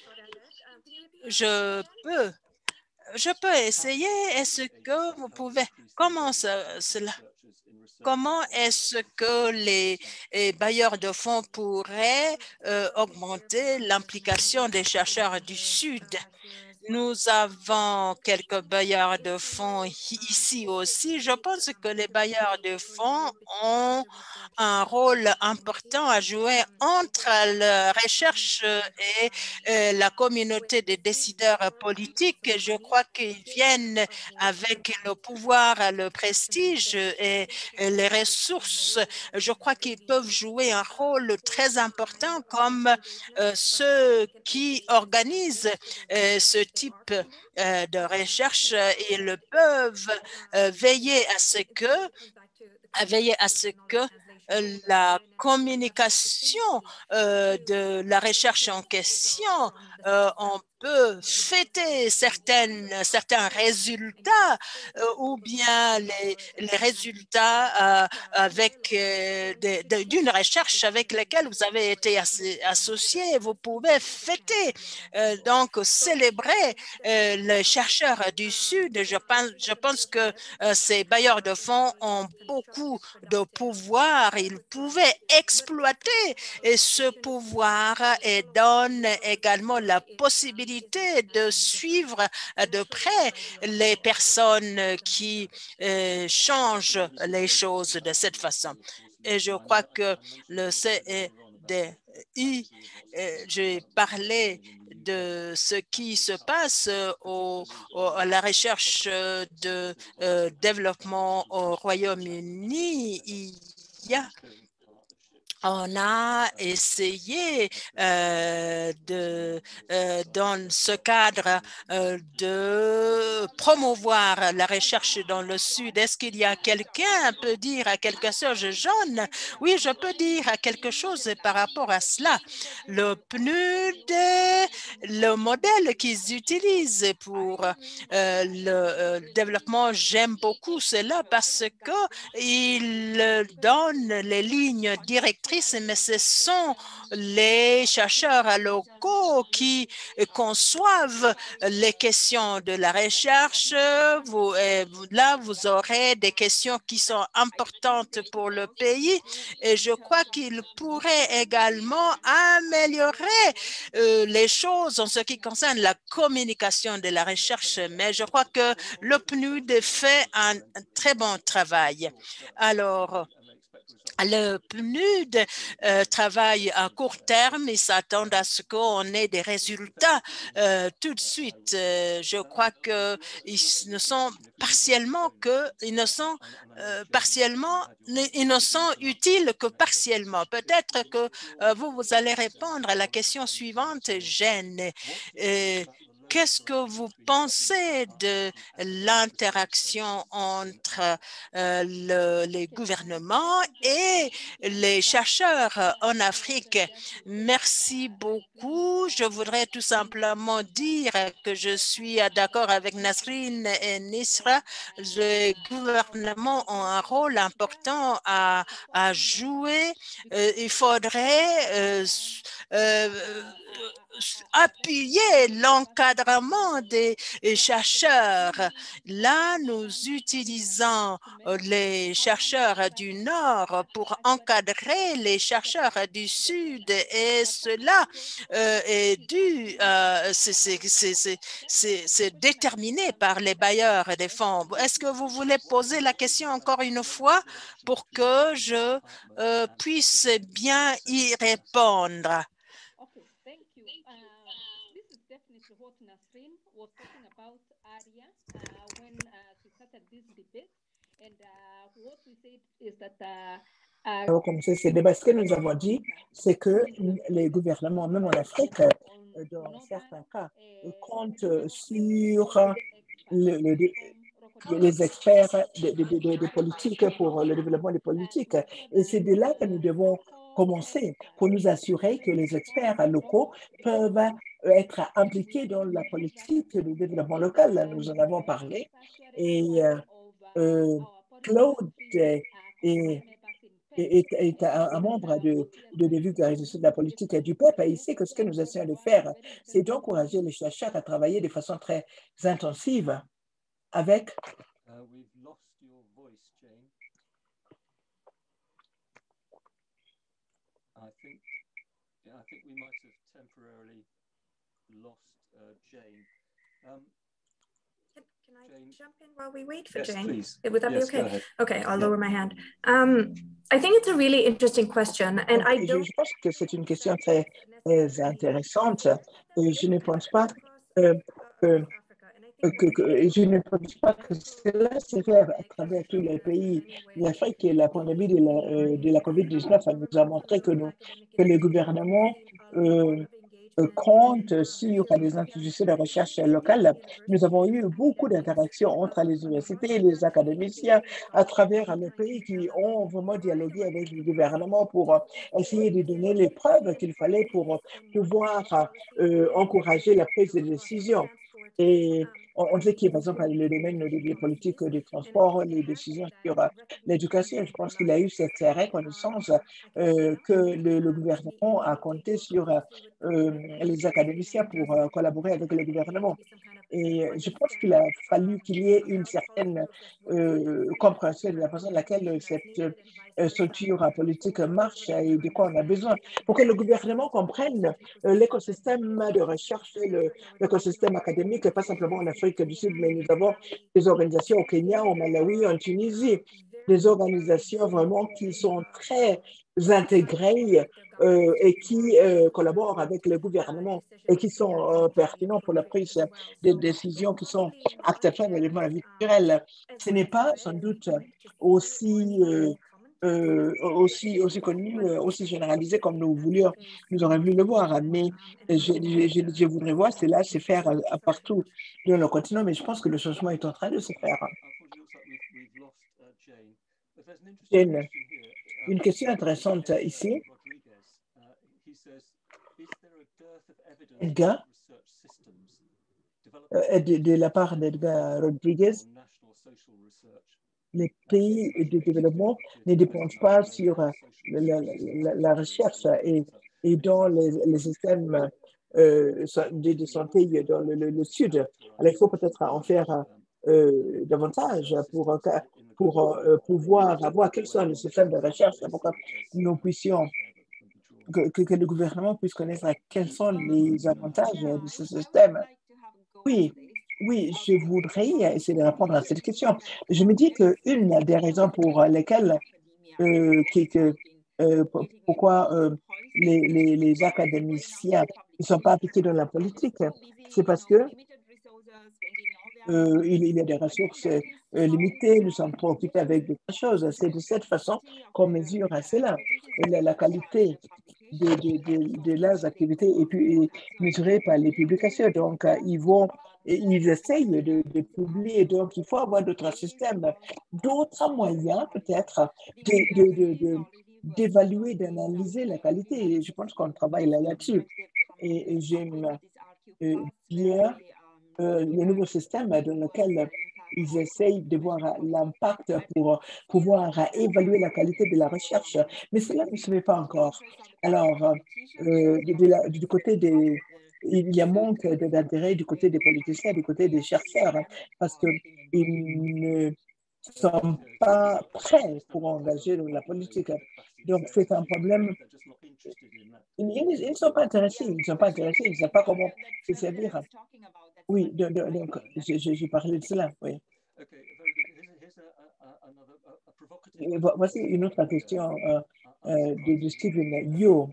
Je peux, je peux essayer. Est-ce que vous pouvez, comment ça, cela, comment est-ce que les, les bailleurs de fonds pourraient euh, augmenter l'implication des chercheurs du Sud? Nous avons quelques bailleurs de fonds ici aussi. Je pense que les bailleurs de fonds ont un rôle important à jouer entre la recherche et, et la communauté des décideurs politiques. Je crois qu'ils viennent avec le pouvoir, le prestige et, et les ressources. Je crois qu'ils peuvent jouer un rôle très important comme euh, ceux qui organisent euh, ce type euh, de recherche. Ils peuvent euh, veiller à ce que à veiller à ce que euh, la communication euh, de la recherche en question, euh, on peut fêter certaines, certains résultats euh, ou bien les, les résultats euh, avec euh, d'une recherche avec laquelle vous avez été associé. Vous pouvez fêter, euh, donc célébrer euh, les chercheurs du Sud. Je pense, je pense que euh, ces bailleurs de fonds ont beaucoup de pouvoir. Ils pouvaient exploiter ce pouvoir et donnent également la possibilité de suivre de près les personnes qui euh, changent les choses de cette façon. Et je crois que le C E D I, euh, j'ai parlé de ce qui se passe au, au, à la recherche de euh, développement au Royaume-Uni. Il y a On a essayé euh, de, euh, dans ce cadre euh, de promouvoir la recherche dans le Sud. Est-ce qu'il y a quelqu'un qui peut dire à quelque chose, John? Oui, je peux dire quelque chose par rapport à cela. Le P N U D, le modèle qu'ils utilisent pour euh, le euh, développement, j'aime beaucoup cela parce qu'il donne les lignes directrices, mais ce sont les chercheurs locaux qui conçoivent les questions de la recherche. Vous, euh, là, vous aurez des questions qui sont importantes pour le pays et je crois qu'il pourrait également améliorer euh, les choses en ce qui concerne la communication de la recherche, mais je crois que le P N U D fait un, un très bon travail. Alors, le P N U D euh, travaille à court terme et s'attend à ce qu'on ait des résultats euh, tout de suite. Euh, je crois qu'ils ne sont partiellement que, ils ne sont euh, partiellement, ils ne sont utiles que partiellement. Peut-être que euh, vous, vous allez répondre à la question suivante, Jeanne. Euh, qu'est-ce que vous pensez de l'interaction entre euh, le, les gouvernements et les chercheurs en Afrique? Merci beaucoup. Je voudrais tout simplement dire que je suis d'accord avec Nasrin et Nisra. Les gouvernements ont un rôle important à, à jouer. Euh, il faudrait euh, euh, appuyer l'encadrement des chercheurs. Là, nous utilisons les chercheurs du Nord pour encadrer les chercheurs du Sud et cela euh, est dû, euh, c'est déterminé par les bailleurs des fonds. Est-ce que vous voulez poser la question encore une fois pour que je euh, puisse bien y répondre? Okay, thank you. Uh, this is definitely what Nasrin was talking about earlier uh, when uh, she started this debate. And uh, what we said is that uh, Avant de commencer ce débat, ce que nous avons dit, c'est que les gouvernements, même en Afrique, dans certains cas, comptent sur le, le, les experts de, de, de, de politique pour le développement des politiques. Et c'est de là que nous devons commencer pour nous assurer que les experts locaux peuvent être impliqués dans la politique de développement local. Nous en avons parlé. Et euh, Claude est, est, est un, un membre de, de, de vulgarisation de la politique du peuple et il sait que ce que nous essayons de faire, c'est d'encourager les chercheurs à travailler de façon très intensive avec Uh, we've lost your voice, Jane. I think, yeah, I think we might have temporarily lost uh, Jane. Um, Can, can I Jane. jump in while we wait for yes, Jane? please. Would that yes, be okay? Go ahead. Okay, I'll Yeah. lower my hand. Um, I think it's a really interesting question, and I je, don't. je pense que c'est une question très, très intéressante et je ne pense pas euh, euh, Que, que, je ne pense pas que cela se fait à travers tous les pays d'Afrique. La pandémie de la, euh, de la COVID dix-neuf nous a montré que, nous, que les gouvernements euh, comptent sur les institutions de recherche locales. Nous avons eu beaucoup d'interactions entre les universités et les académiciens à travers les pays qui ont vraiment dialogué avec les gouvernements pour essayer de donner les preuves qu'il fallait pour pouvoir euh, encourager la prise de décision. Et on sait qu'il y a, par exemple, le domaine des politiques de transport, les décisions sur l'éducation. Je pense qu'il a eu cette reconnaissance euh, que le, le gouvernement a compté sur euh, les académiciens pour euh, collaborer avec le gouvernement. Et je pense qu'il a fallu qu'il y ait une certaine euh, compréhension de la façon de laquelle cette euh, structure politique marche et de quoi on a besoin pour que le gouvernement comprenne euh, l'écosystème de recherche et l'écosystème académique, pas simplement en Afrique du Sud, mais nous avons des organisations au Kenya, au Malawi, en Tunisie, des organisations vraiment qui sont très intégrées euh, et qui euh, collaborent avec le gouvernement et qui sont euh, pertinents pour la prise des décisions qui sont acceptables dans la vie culturelle. Ce n'est pas sans doute aussi, euh, euh, aussi, aussi connu, aussi généralisé comme nous voulions, nous aurions voulu le voir, mais je, je, je, je voudrais voir cela se faire partout dans le continent, mais je pense que le changement est en train de se faire. Jane, une question intéressante ici. Edgar, euh, de, de la part d'Edgar Rodriguez, les pays de développement ne dépendent pas sur la, la, la recherche et, et dans les, les systèmes euh, de, de santé dans le, le, le Sud. Alors, il faut peut-être en faire euh, davantage pour, pour euh, pouvoir avoir quels sont les systèmes de recherche pour que nous puissions Que, que, que le gouvernement puisse connaître quels sont les avantages de ce système. Oui, oui, je voudrais essayer de répondre à cette question. Je me dis qu'une des raisons pour lesquelles, euh, que, que, euh, pourquoi euh, les, les, les académiciens ne sont pas impliqués dans la politique, c'est parce que Euh, il, il y a des ressources euh, limitées, nous sommes préoccupés avec d'autres choses. C'est de cette façon qu'on mesure cela. La, la qualité de, de, de, de leurs activités et puis mesurées par les publications. Donc, ils vont, ils essayent de, de publier. Donc, il faut avoir d'autres systèmes, d'autres moyens peut-être de, de, de, de, d'évaluer, d'analyser la qualité. Et je pense qu'on travaille là-dessus. Et, et j'aime euh, bien euh, le nouveau système dans lequel ils essayent de voir l'impact pour pouvoir évaluer la qualité de la recherche. Mais cela ne se fait pas encore. Alors, euh, de, de la, du côté des... Il y a manque d'intérêt du côté des politiciens, du côté des chercheurs, parce qu'ils ne sont pas prêts pour engager dans la politique. Donc, c'est un problème. Ils, ils ne sont pas intéressés, ils ne sont pas intéressés, ils ne savent pas comment se servir. Oui, de, de, donc, j'ai parlé de cela, oui. Et voici une autre question euh, euh, de, de Stephen Yo.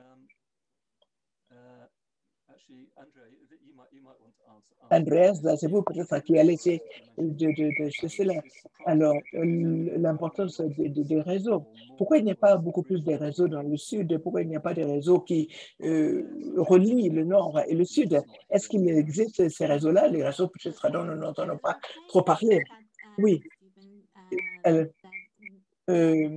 Andreas, c'est vous peut-être qui allez essayer de, de, de cela. Alors, l'importance des de, de réseaux. Pourquoi il n'y a pas beaucoup plus de réseaux dans le sud? Pourquoi il n'y a pas de réseaux qui euh, relient le nord et le sud? Est-ce qu'il existe ces réseaux-là? Les réseaux peut-être dont nous n'entendons pas trop parler. Oui. Euh, euh,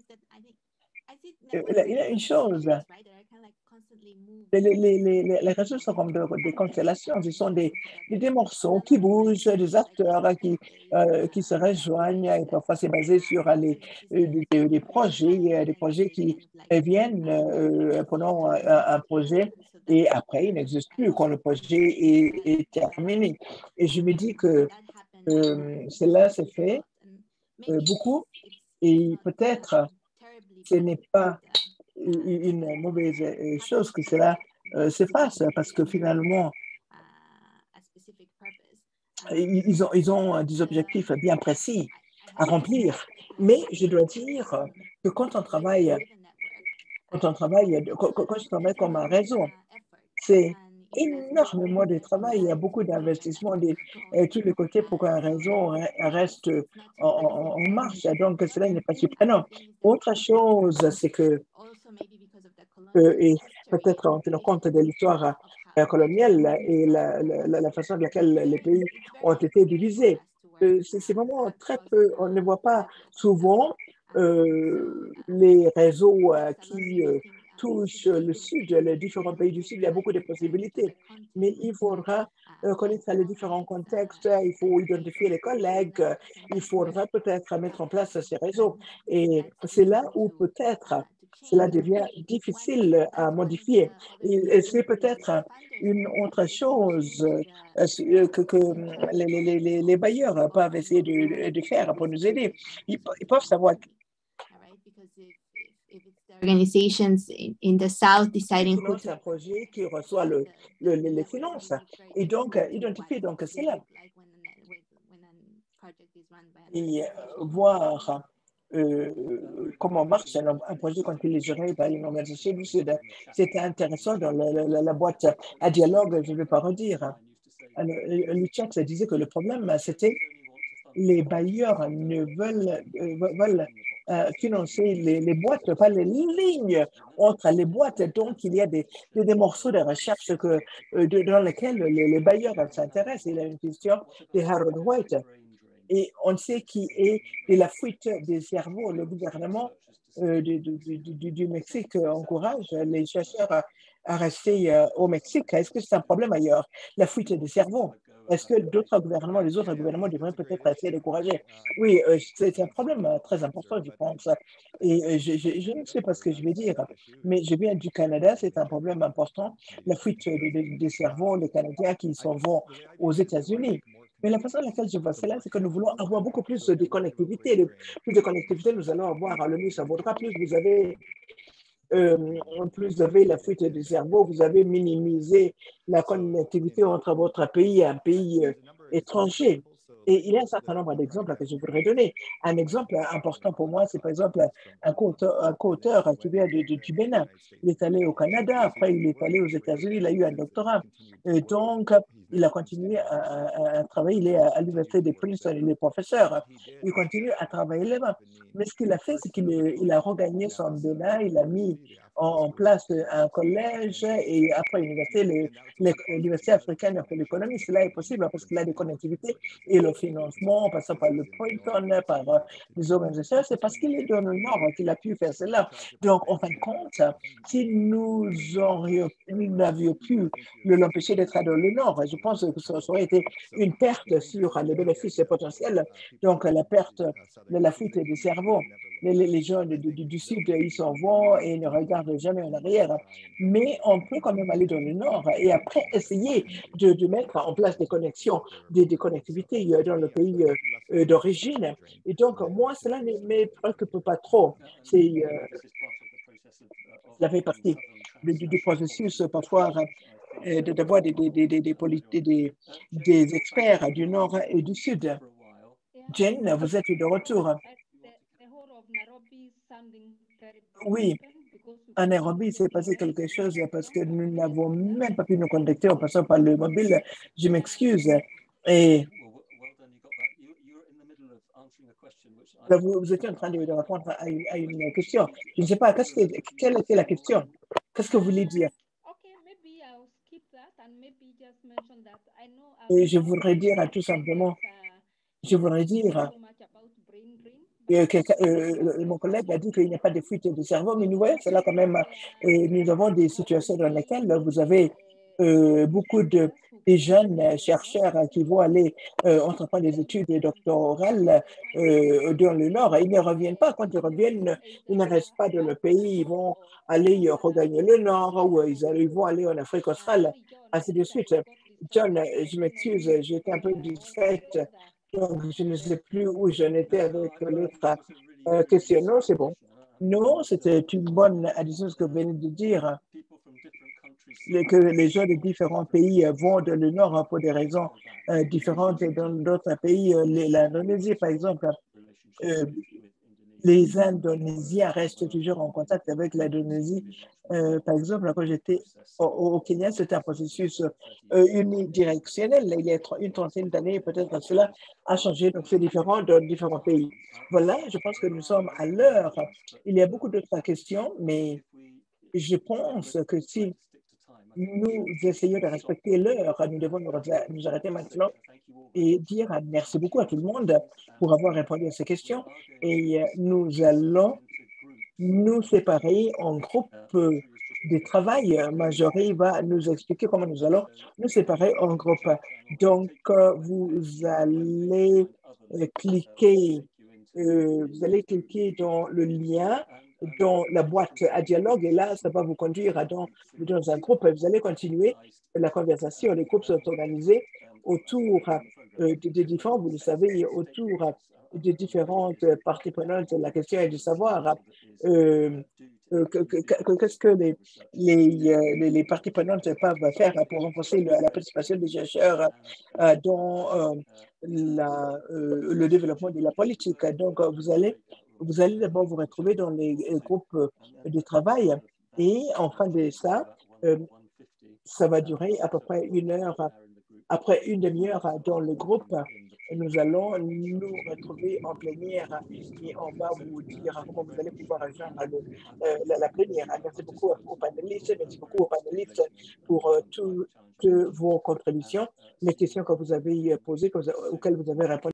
il y a une chose. Les, les, les, les réseaux sont comme de, des constellations, ce sont des, des, des morceaux qui bougent, des acteurs qui, euh, qui se rejoignent, et parfois c'est basé sur les, des, des projets, des projets qui viennent euh, pendant un, un projet et après il n'existe plus quand le projet est, est terminé. Et je me dis que euh, cela se fait euh, beaucoup et peut-être ce n'est pas une mauvaise chose que cela euh, se fasse parce que finalement, ils ont, ils ont des objectifs bien précis à remplir. Mais je dois dire que quand on travaille, quand on travaille, quand, quand je travaille comme un réseau, c'est énormément de travail. Il y a beaucoup d'investissements de euh, tous les côtés pour qu'un réseau reste en, en, en marche. Donc, cela n'est pas surprenant. Autre chose, c'est que, euh, et peut-être en tenant compte de l'histoire euh, coloniale et la, la, la façon de laquelle les pays ont été divisés, euh, c'est vraiment très peu, on ne voit pas souvent euh, les réseaux euh, qui euh, touchent le Sud, les différents pays du Sud. Il y a beaucoup de possibilités, mais il faudra euh, connaître les différents contextes, il faut identifier les collègues, il faudra peut-être mettre en place ces réseaux. Et c'est là où peut-être cela devient difficile à modifier. Et c'est peut-être une autre chose euh, que, que les, les, les bailleurs peuvent essayer de, de faire pour nous aider. Ils, ils peuvent savoir. Organizations in, in the South deciding who to... un projet qui reçoit le, le, les finances et donc identifier donc cela et voir Euh, comment marche un, un projet quand il est géré par une organisation du Sud. C'était intéressant dans la, la, la boîte à dialogue, je ne vais pas redire. Alors, le chat disait que le problème, c'était les bailleurs ne veulent, euh, veulent euh, financer les, les boîtes, pas les lignes entre les boîtes. Donc, il y a des, des, des morceaux de recherche que, euh, de, dans lesquels les, les bailleurs s'intéressent. Il y a une question de Harold White. Et on sait qui est de la fuite des cerveaux. Le gouvernement euh, du, du, du, du Mexique encourage les chercheurs à, à rester euh, au Mexique. Est-ce que c'est un problème ailleurs, la fuite des cerveaux? Est-ce que d'autres gouvernements, les autres gouvernements devraient peut-être essayer d'encourager? Oui, euh, c'est un problème très important, je pense. Et euh, je, je, je ne sais pas ce que je vais dire, mais je viens du Canada, c'est un problème important. La fuite des, des, des cerveaux, les Canadiens qui s'en vont aux États-Unis. Mais la façon à laquelle je vois cela, c'est que nous voulons avoir beaucoup plus de connectivité. De, plus de connectivité, nous allons avoir le mieux ça vaudra. Plus vous avez, euh, plus vous avez la fuite du cerveau, vous avez minimisé la connectivité entre votre pays et un pays euh, étranger. Et il y a un certain nombre d'exemples que je voudrais donner. Un exemple important pour moi, c'est par exemple un co-auteur, un co-auteur qui vient de, de, du Bénin. Il est allé au Canada, après il est allé aux États-Unis, il a eu un doctorat. Et donc, il a continué à, à, à travailler, il est à, à l'université de Princeton, il est professeur. Il continue à travailler là-bas. Mais ce qu'il a fait, c'est qu'il il a regagné son Bénin, il a mis en, en place un collège et après l'université, l'université africaine pour l'économie. Cela est possible parce qu'il y a des connectivités et le financement, en passant par le Princeton, par euh, les organisations. C'est parce qu'il est dans le Nord qu'il a pu faire cela. Donc, en fin de compte, si nous aurions, nous n'avions pu l'empêcher d'être dans le Nord, je pense que ça aurait été une perte sur les bénéfices potentiels. Donc, la perte de la fuite des cerveaux. Les, les gens du, du, du Sud, ils s'en vont et ne regardent jamais en arrière. Mais on peut quand même aller dans le Nord et après essayer de, de mettre en place des connexions, des, des connectivités dans le pays euh, d'origine. Et donc, moi, cela ne me préoccupe pas trop. C'est euh, cela fait partie du, du processus parfois euh, d'avoir des, des, des, des, des, des, des experts du Nord et du Sud. Jen, vous êtes de retour. Oui, à Nairobi, il s'est passé quelque chose parce que nous n'avons même pas pu nous connecter en passant par le mobile. Je m'excuse. Et vous, vous étiez en train de, de répondre à une, à une question. Je ne sais pas, qu'est-ce que, quelle était la question? Qu'est-ce que vous voulez dire? Et je voudrais dire tout simplement, je voudrais dire que, que euh, mon collègue a dit qu'il n'y a pas de fuite de cerveau, mais nous voyons cela quand même. Et nous avons des situations dans lesquelles vous avez euh, beaucoup de, de jeunes chercheurs qui vont aller euh, entreprendre des études doctorales euh, dans le Nord. Ils ne reviennent pas. Quand ils reviennent, ils ne restent pas dans le pays. Ils vont aller regagner le Nord ou ils, ils vont aller en Afrique australe, ainsi de suite. John, je m'excuse, j'étais un peu distraite. Donc, je ne sais plus où j'en étais avec l'autre euh, question. Non, c'est bon. Non, c'était une bonne addition ce que vous venez de dire. Les, que les gens de différents pays vont dans le Nord pour des raisons euh, différentes. Et dans d'autres pays, euh, l'Indonésie, par exemple, euh, les Indonésiens restent toujours en contact avec l'Indonésie. Euh, par exemple, quand j'étais au, au Kenya, c'était un processus euh, unidirectionnel. Il y a une trentaine d'années, peut-être cela a changé. Donc, c'est différent dans différents pays. Voilà, je pense que nous sommes à l'heure. Il y a beaucoup d'autres questions, mais je pense que si nous essayons de respecter l'heure, nous devons nous, nous arrêter maintenant et dire merci beaucoup à tout le monde pour avoir répondu à ces questions. Et nous allons nous séparer en groupes de travail. Marjorie va nous expliquer comment nous allons nous séparer en groupes. Donc, vous allez cliquer, euh, vous allez cliquer dans le lien dans la boîte à dialogue et là, ça va vous conduire dans, dans un groupe. Vous allez continuer la conversation. Les groupes sont organisés autour euh, de, de différents, vous le savez, autour de différentes parties prenantes. La question est de savoir euh, euh, qu'est-ce que les, les, les, les parties prenantes peuvent faire pour renforcer le, la participation des chercheurs euh, dans euh, la, euh, le développement de la politique. Donc, vous allez Vous allez d'abord vous retrouver dans les groupes de travail et en fin de ça, euh, ça va durer à peu près une heure. Après une demi-heure dans le groupe, nous allons nous retrouver en plénière et on va vous dire comment vous allez pouvoir rejoindre le, euh, la, la plénière. Merci beaucoup aux panélistes, merci beaucoup aux panélistes pour euh, toutes vos contributions, les questions que vous avez posées, que vous, auxquelles vous avez répondu.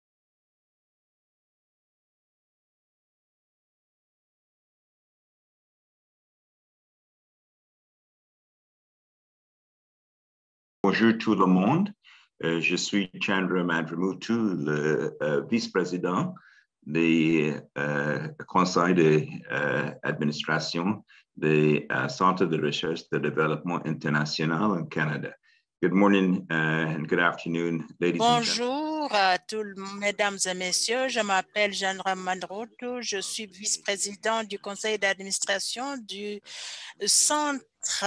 Bonjour tout le monde, euh, je suis Chandra Madramuthu, le euh, vice-président du euh, conseil d'administration du euh, Centre de recherche de développement international au Canada. Good morning uh, and good afternoon, ladies and gentlemen. Bonjour à tous, mesdames et messieurs. Je m'appelle Chandra Madramuthu, je suis vice-président du conseil d'administration du Centre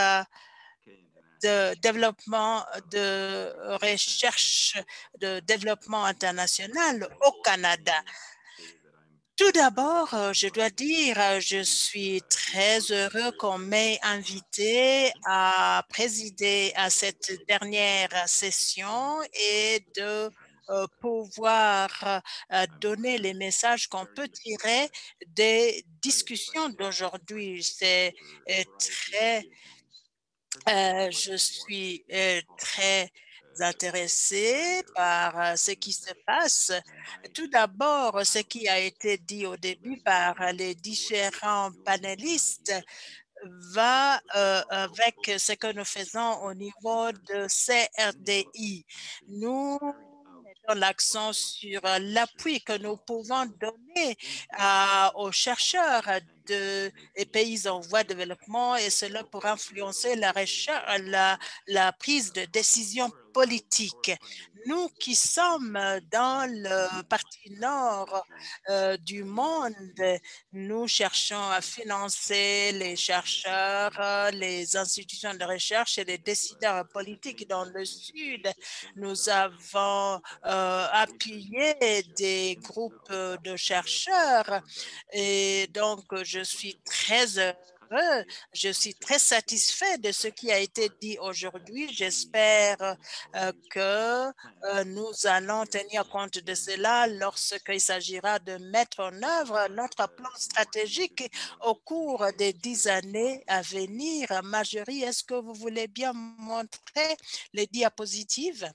de développement de recherche de développement international au Canada. Tout d'abord, je dois dire, je suis très heureux qu'on m'ait invité à présider à cette dernière session et de euh, pouvoir euh, donner les messages qu'on peut tirer des discussions d'aujourd'hui. C'est euh, très, euh, je suis euh, très intéressé par euh, ce qui se passe. Tout d'abord, ce qui a été dit au début par les différents panélistes va euh, avec ce que nous faisons au niveau de C R D I. Nous mettons l'accent sur l'appui que nous pouvons donner à, aux chercheurs de, des pays en voie de développement, et cela pour influencer la, recherche, la, la prise de décision politique. Nous qui sommes dans le parti nord euh, du monde, nous cherchons à financer les chercheurs, les institutions de recherche et les décideurs politiques. Dans le Sud, nous avons euh, appuyé des groupes de chercheurs, et donc je suis très heureux. Je suis très satisfait de ce qui a été dit aujourd'hui. J'espère euh, que euh, nous allons tenir compte de cela lorsqu'il s'agira de mettre en œuvre notre plan stratégique au cours des dix années à venir. Marjorie, est-ce que vous voulez bien montrer les diapositives?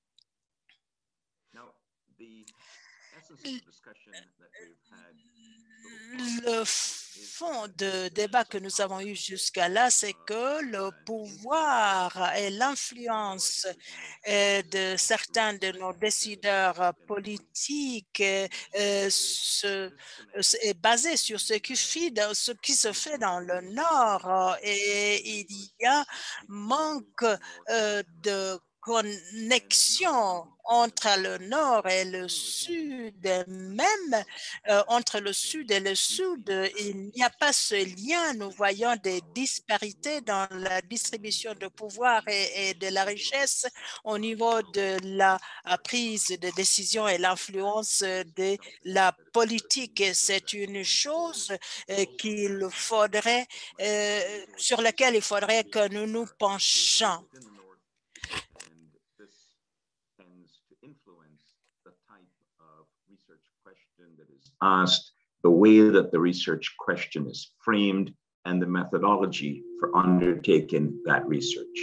Le fond de débat que nous avons eu jusqu'à là, c'est que le pouvoir et l'influence de certains de nos décideurs politiques euh, se, est basé sur ce qui, fait, ce qui se fait dans le Nord, et il y a manque euh, de connexion entre le nord et le sud, même euh, entre le sud et le sud, il n'y a pas ce lien. Nous voyons des disparités dans la distribution de pouvoir et, et de la richesse au niveau de la prise de décision et l'influence de la politique. C'est une chose euh, qu'il faudrait, euh, sur laquelle il faudrait que nous nous penchions. Asked, the way that the research question is framed, and the methodology for undertaking that research.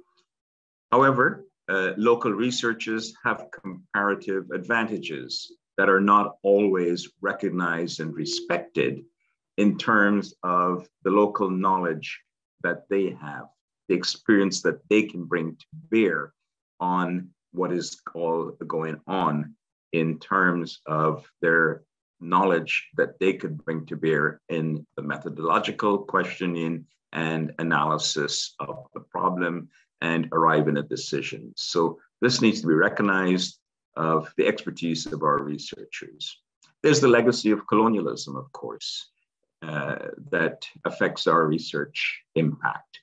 However, uh, local researchers have comparative advantages that are not always recognized and respected in terms of the local knowledge that they have, the experience that they can bring to bear on what is all going on in terms of their knowledge that they could bring to bear in the methodological questioning and analysis of the problem and arriving at decisions. So this needs to be recognized of the expertise of our researchers. There's the legacy of colonialism, of course, uh, that affects our research impact.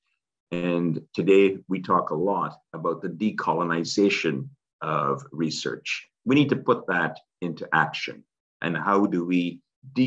And today we talk a lot about the decolonization of research. We need to put that into action. And how do we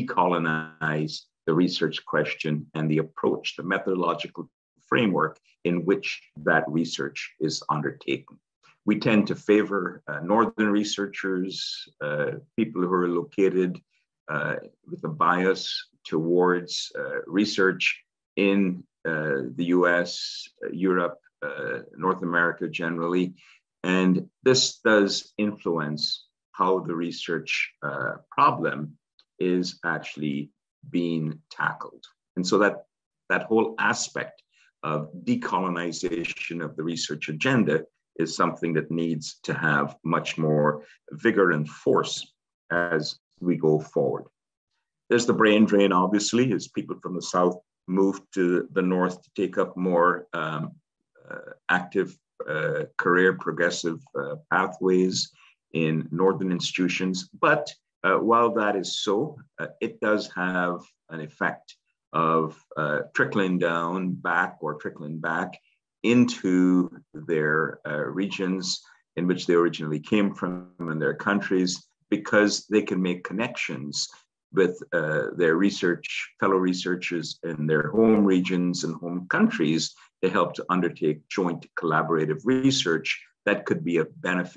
decolonize the research question and the approach, the methodological framework in which that research is undertaken? We tend to favor uh, Northern researchers, uh, people who are located uh, with a bias towards uh, research in uh, the U S, uh, Europe, uh, North America generally. And this does influence how the research uh, problem is actually being tackled. And so that, that whole aspect of decolonization of the research agenda is something that needs to have much more vigor and force as we go forward. There's the brain drain, obviously, as people from the South move to the North to take up more um, uh, active uh, career progressive uh, pathways in Northern institutions. But uh, while that is so, uh, it does have an effect of uh, trickling down back or trickling back into their uh, regions in which they originally came from and their countries, because they can make connections with uh, their research, fellow researchers in their home regions and home countries to help to undertake joint collaborative research that could be of benefit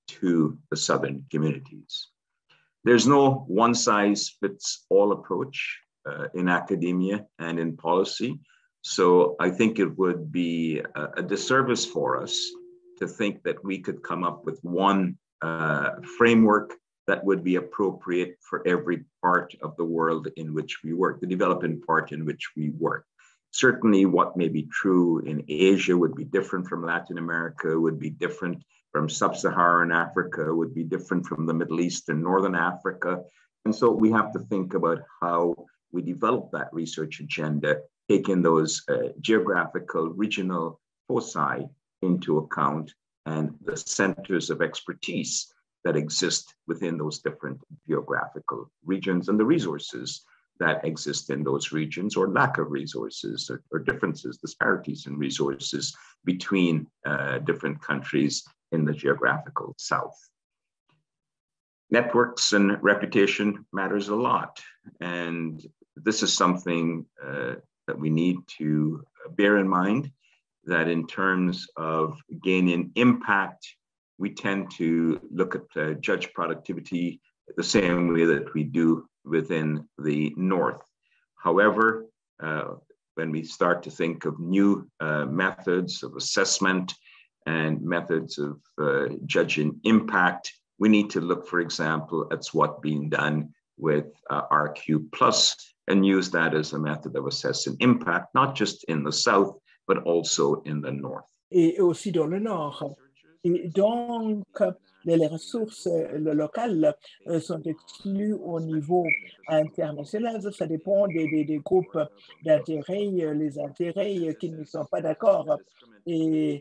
to the southern communities. There's no one-size-fits-all approach uh, in academia and in policy. So I think it would be a, a disservice for us to think that we could come up with one uh, framework that would be appropriate for every part of the world in which we work, the developing part in which we work. Certainly what may be true in Asia would be different from Latin America, would be different from sub-Saharan Africa, would be different from the Middle East and Northern Africa. And so we have to think about how we develop that research agenda, taking those uh, geographical, regional foci into account and the centers of expertise that exist within those different geographical regions and the resources that exist in those regions, or lack of resources, or, or differences, disparities in resources between uh, different countries in the geographical south. Networks and reputation matters a lot. And this is something uh, that we need to bear in mind, that in terms of gaining impact, we tend to look at uh, judge productivity the same way that we do within the North. However, uh, when we start to think of new uh, methods of assessment and methods of uh, judging impact, we need to look, for example, at what's being done with uh, R Q plus and use that as a method of assessing impact, not just in the South, but also in the North. Et aussi dans le Nord. Et donc, les ressources locales sont exclues au niveau international. Ça dépend des, des, des groupes d'intérêt, les intérêts qui ne sont pas d'accord. Et,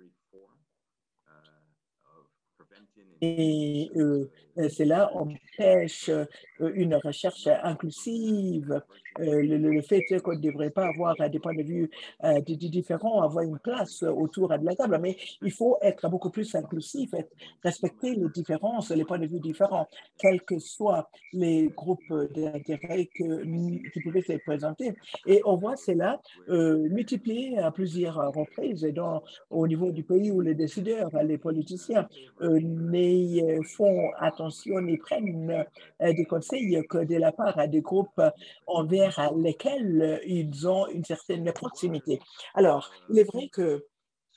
et euh, cela empêche une recherche inclusive. Euh, le, le fait qu'on ne devrait pas avoir des points de vue euh, différents, avoir une place autour de la table, mais il faut être beaucoup plus inclusif, être, respecter les différences, les points de vue différents, quels que soient les groupes d'intérêt qui pouvaient se présenter. Et on voit cela euh, multiplié à plusieurs reprises dans, au niveau du pays où les décideurs, les politiciens euh, n'y font attention, n'y prennent euh, des conseils que de la part des groupes envers à lesquels ils ont une certaine proximité. Alors, il est vrai que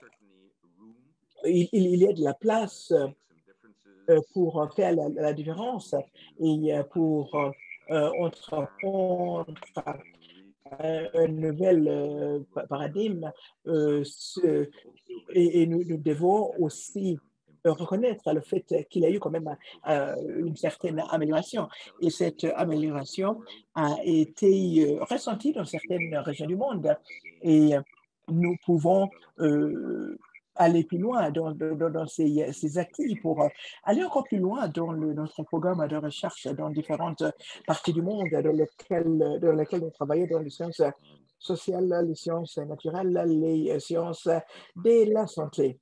il, il y a de la place pour faire la, la différence et pour euh, entreprendre un nouvel euh, paradigme euh, ce, et, et nous, nous devons aussi reconnaître le fait qu'il y a eu quand même euh, une certaine amélioration. Et cette amélioration a été euh, ressentie dans certaines régions du monde. Et nous pouvons euh, aller plus loin dans, dans, dans ces, ces acquis pour aller encore plus loin dans le, notre programme de recherche dans différentes parties du monde dans lesquelles, dans lesquelles nous travaillons dans les sciences sociales, les sciences naturelles, les sciences de la santé.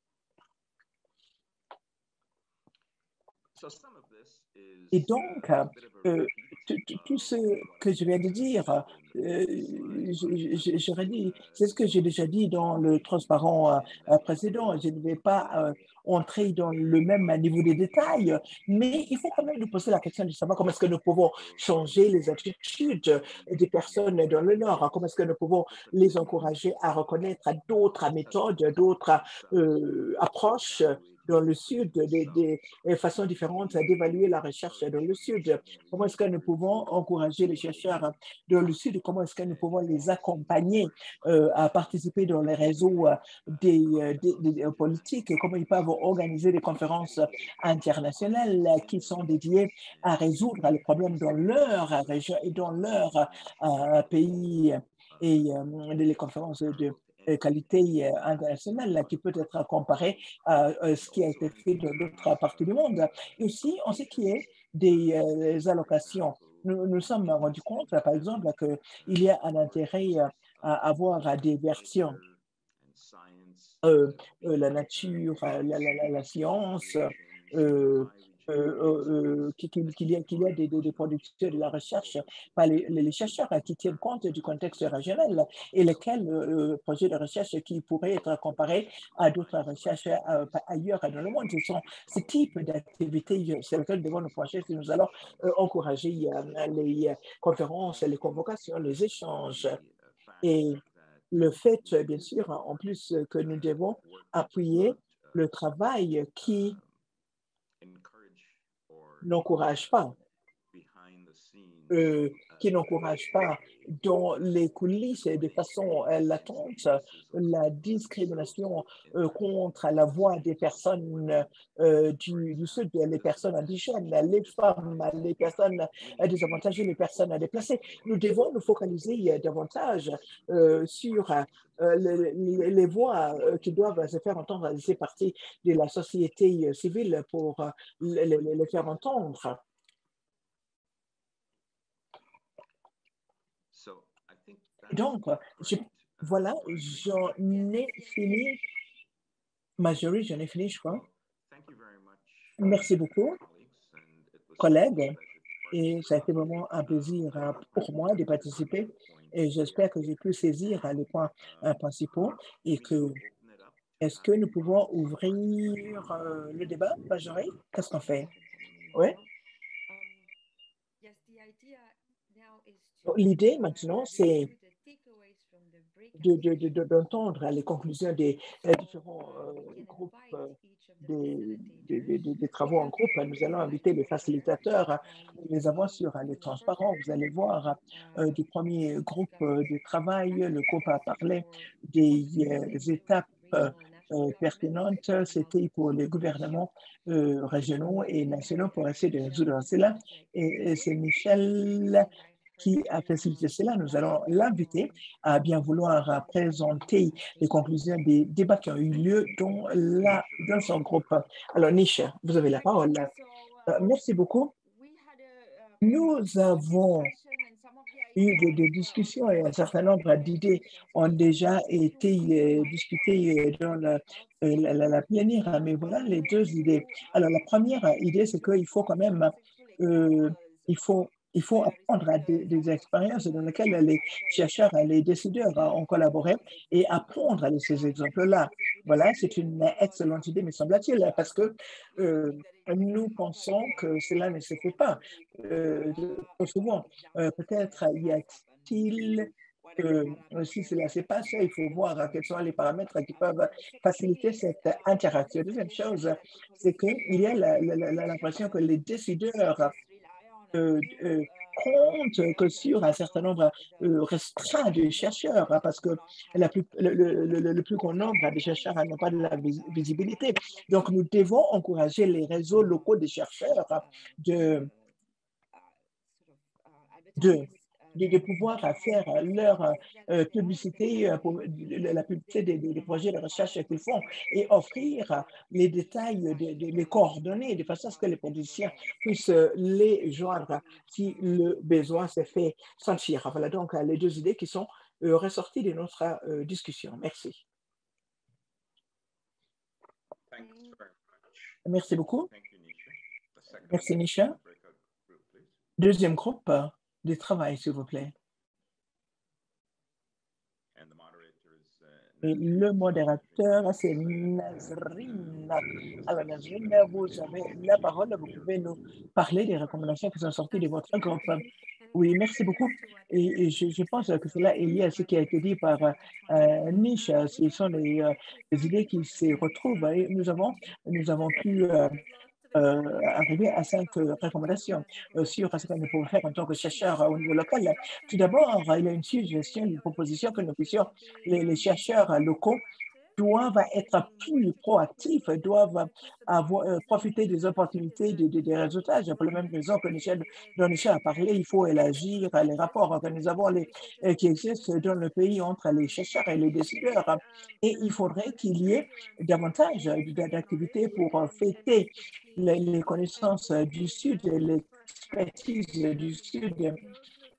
Et donc, euh, tout ce que je viens de dire, euh, j'aurais dit, c'est ce que j'ai déjà dit dans le transparent euh, précédent. Je ne vais pas euh, entrer dans le même niveau de détails, mais il faut quand même nous poser la question de savoir comment est-ce que nous pouvons changer les attitudes des personnes dans le Nord, comment est-ce que nous pouvons les encourager à reconnaître d'autres méthodes, d'autres euh, approches dans le Sud, des, des façons différentes d'évaluer la recherche dans le Sud. Comment est-ce que nous pouvons encourager les chercheurs dans le Sud? Comment est-ce que nous pouvons les accompagner euh, à participer dans les réseaux des, des, des politiques? Comment ils peuvent organiser des conférences internationales qui sont dédiées à résoudre les problèmes dans leur région et dans leur euh, pays? Et euh, les conférences de qualité internationale qui peut être comparée à ce qui a été fait dans d'autres parties du monde. Et aussi, en ce qui est des euh, allocations, nous nous sommes rendus compte, par exemple, qu'il y a un intérêt à avoir des versions, euh, la nature, la, la, la, la science, euh, Euh, euh, qu'il qu'il y a, qu'il y a des, des, des producteurs de la recherche par les, les chercheurs hein, qui tiennent compte du contexte régional et lesquels euh, projets de recherche qui pourraient être comparés à d'autres recherches euh, ailleurs dans le monde. Ce sont ce type d'activités sur lesquelles nous devons nous pencher si nous allons euh, encourager euh, les conférences, les convocations, les échanges. Et le fait, bien sûr, en plus que nous devons appuyer le travail qui n'encourage pas, euh, qui n'encourage pas dans les coulisses de façon euh, latente la discrimination euh, contre la voix des personnes euh, du, du Sud, les personnes indigènes, les femmes, les personnes désavantagées, les personnes déplacées. Nous devons nous focaliser davantage euh, sur euh, les, les, les voix euh, qui doivent se faire entendre. C'est partie de la société civile pour euh, les, les, les faire entendre. Donc, je, voilà, j'en ai fini. Marjorie, j'en ai fini, je crois. Merci beaucoup, collègues. Et ça a été vraiment un plaisir pour moi de participer. Et j'espère que j'ai pu saisir les points principaux et que est-ce que nous pouvons ouvrir euh, le débat, Marjorie? Qu'est-ce qu'on fait? Oui. L'idée maintenant, c'est d'entendre de, de, de, les conclusions des euh, différents euh, groupes, euh, des, des, des, des travaux en groupe. Nous allons inviter les facilitateurs, les avoir sur les transparents. Vous allez voir euh, du premier groupe de travail, le groupe a parlé des euh, étapes euh, pertinentes. C'était pour les gouvernements euh, régionaux et nationaux pour essayer de résoudre cela. Et, et c'est Michel qui a facilité cela. Nous allons l'inviter à bien vouloir présenter les conclusions des débats qui ont eu lieu dans, la, dans son groupe. Alors, Nisha, vous avez la parole. Euh, merci beaucoup. Nous avons eu des, des discussions et un certain nombre d'idées ont déjà été euh, discutées dans la, la, la, la plénière, mais voilà les deux idées. Alors, la première idée, c'est qu'il faut quand même, euh, il faut Il faut apprendre à des, des expériences dans lesquelles les chercheurs, les décideurs ont collaboré et apprendre de ces exemples-là. Voilà, c'est une excellente idée, me semble-t-il, parce que euh, nous pensons que cela ne se fait pas euh, trop souvent. Euh, Peut-être y a-t-il, euh, si cela se passe, il faut voir quels sont les paramètres qui peuvent faciliter cette interaction. Deuxième chose, c'est qu'il y a l'impression que les décideurs Euh, euh, compte que sur un certain nombre euh, restreint de chercheurs, hein, parce que la plus, le, le, le, le plus grand nombre de chercheurs n'ont pas de la visibilité. Donc, nous devons encourager les réseaux locaux de chercheurs de, de De, de pouvoir faire leur euh, publicité, pour la publicité des, des projets de recherche qu'ils font et offrir les détails, de, de, les coordonnées de façon à ce que les politiciens puissent les joindre si le besoin se fait sentir. Voilà donc les deux idées qui sont euh, ressorties de notre euh, discussion. Merci. Merci beaucoup. Merci, Nisha. Deuxième groupe de travail, s'il vous plaît. Et le modérateur, c'est Nazrine. Alors, Nazrine, vous avez la parole. Vous pouvez nous parler des recommandations qui sont sorties de votre groupe. Oui, merci beaucoup. Et, et je, je pense que cela est lié à ce qui a été dit par euh, Niche. Ce sont les, euh, les idées qui se retrouvent. Et nous avons, nous avons pu... Euh, Euh, arriver à cinq euh, recommandations euh, sur ce que nous pouvons faire en tant que chercheurs au niveau local. Tout d'abord, il y a une suggestion, une proposition que nous puissions, les, les chercheurs locaux doivent être plus proactifs, doivent avoir, euh, profiter des opportunités de, de, de réseautage. Pour la même raison que Michel, dont Michel a parlé, il faut élargir les rapports que nous avons les, euh, qui existent dans le pays entre les chercheurs et les décideurs. Et il faudrait qu'il y ait davantage d'activités pour fêter les, les connaissances du Sud, l'expertise du Sud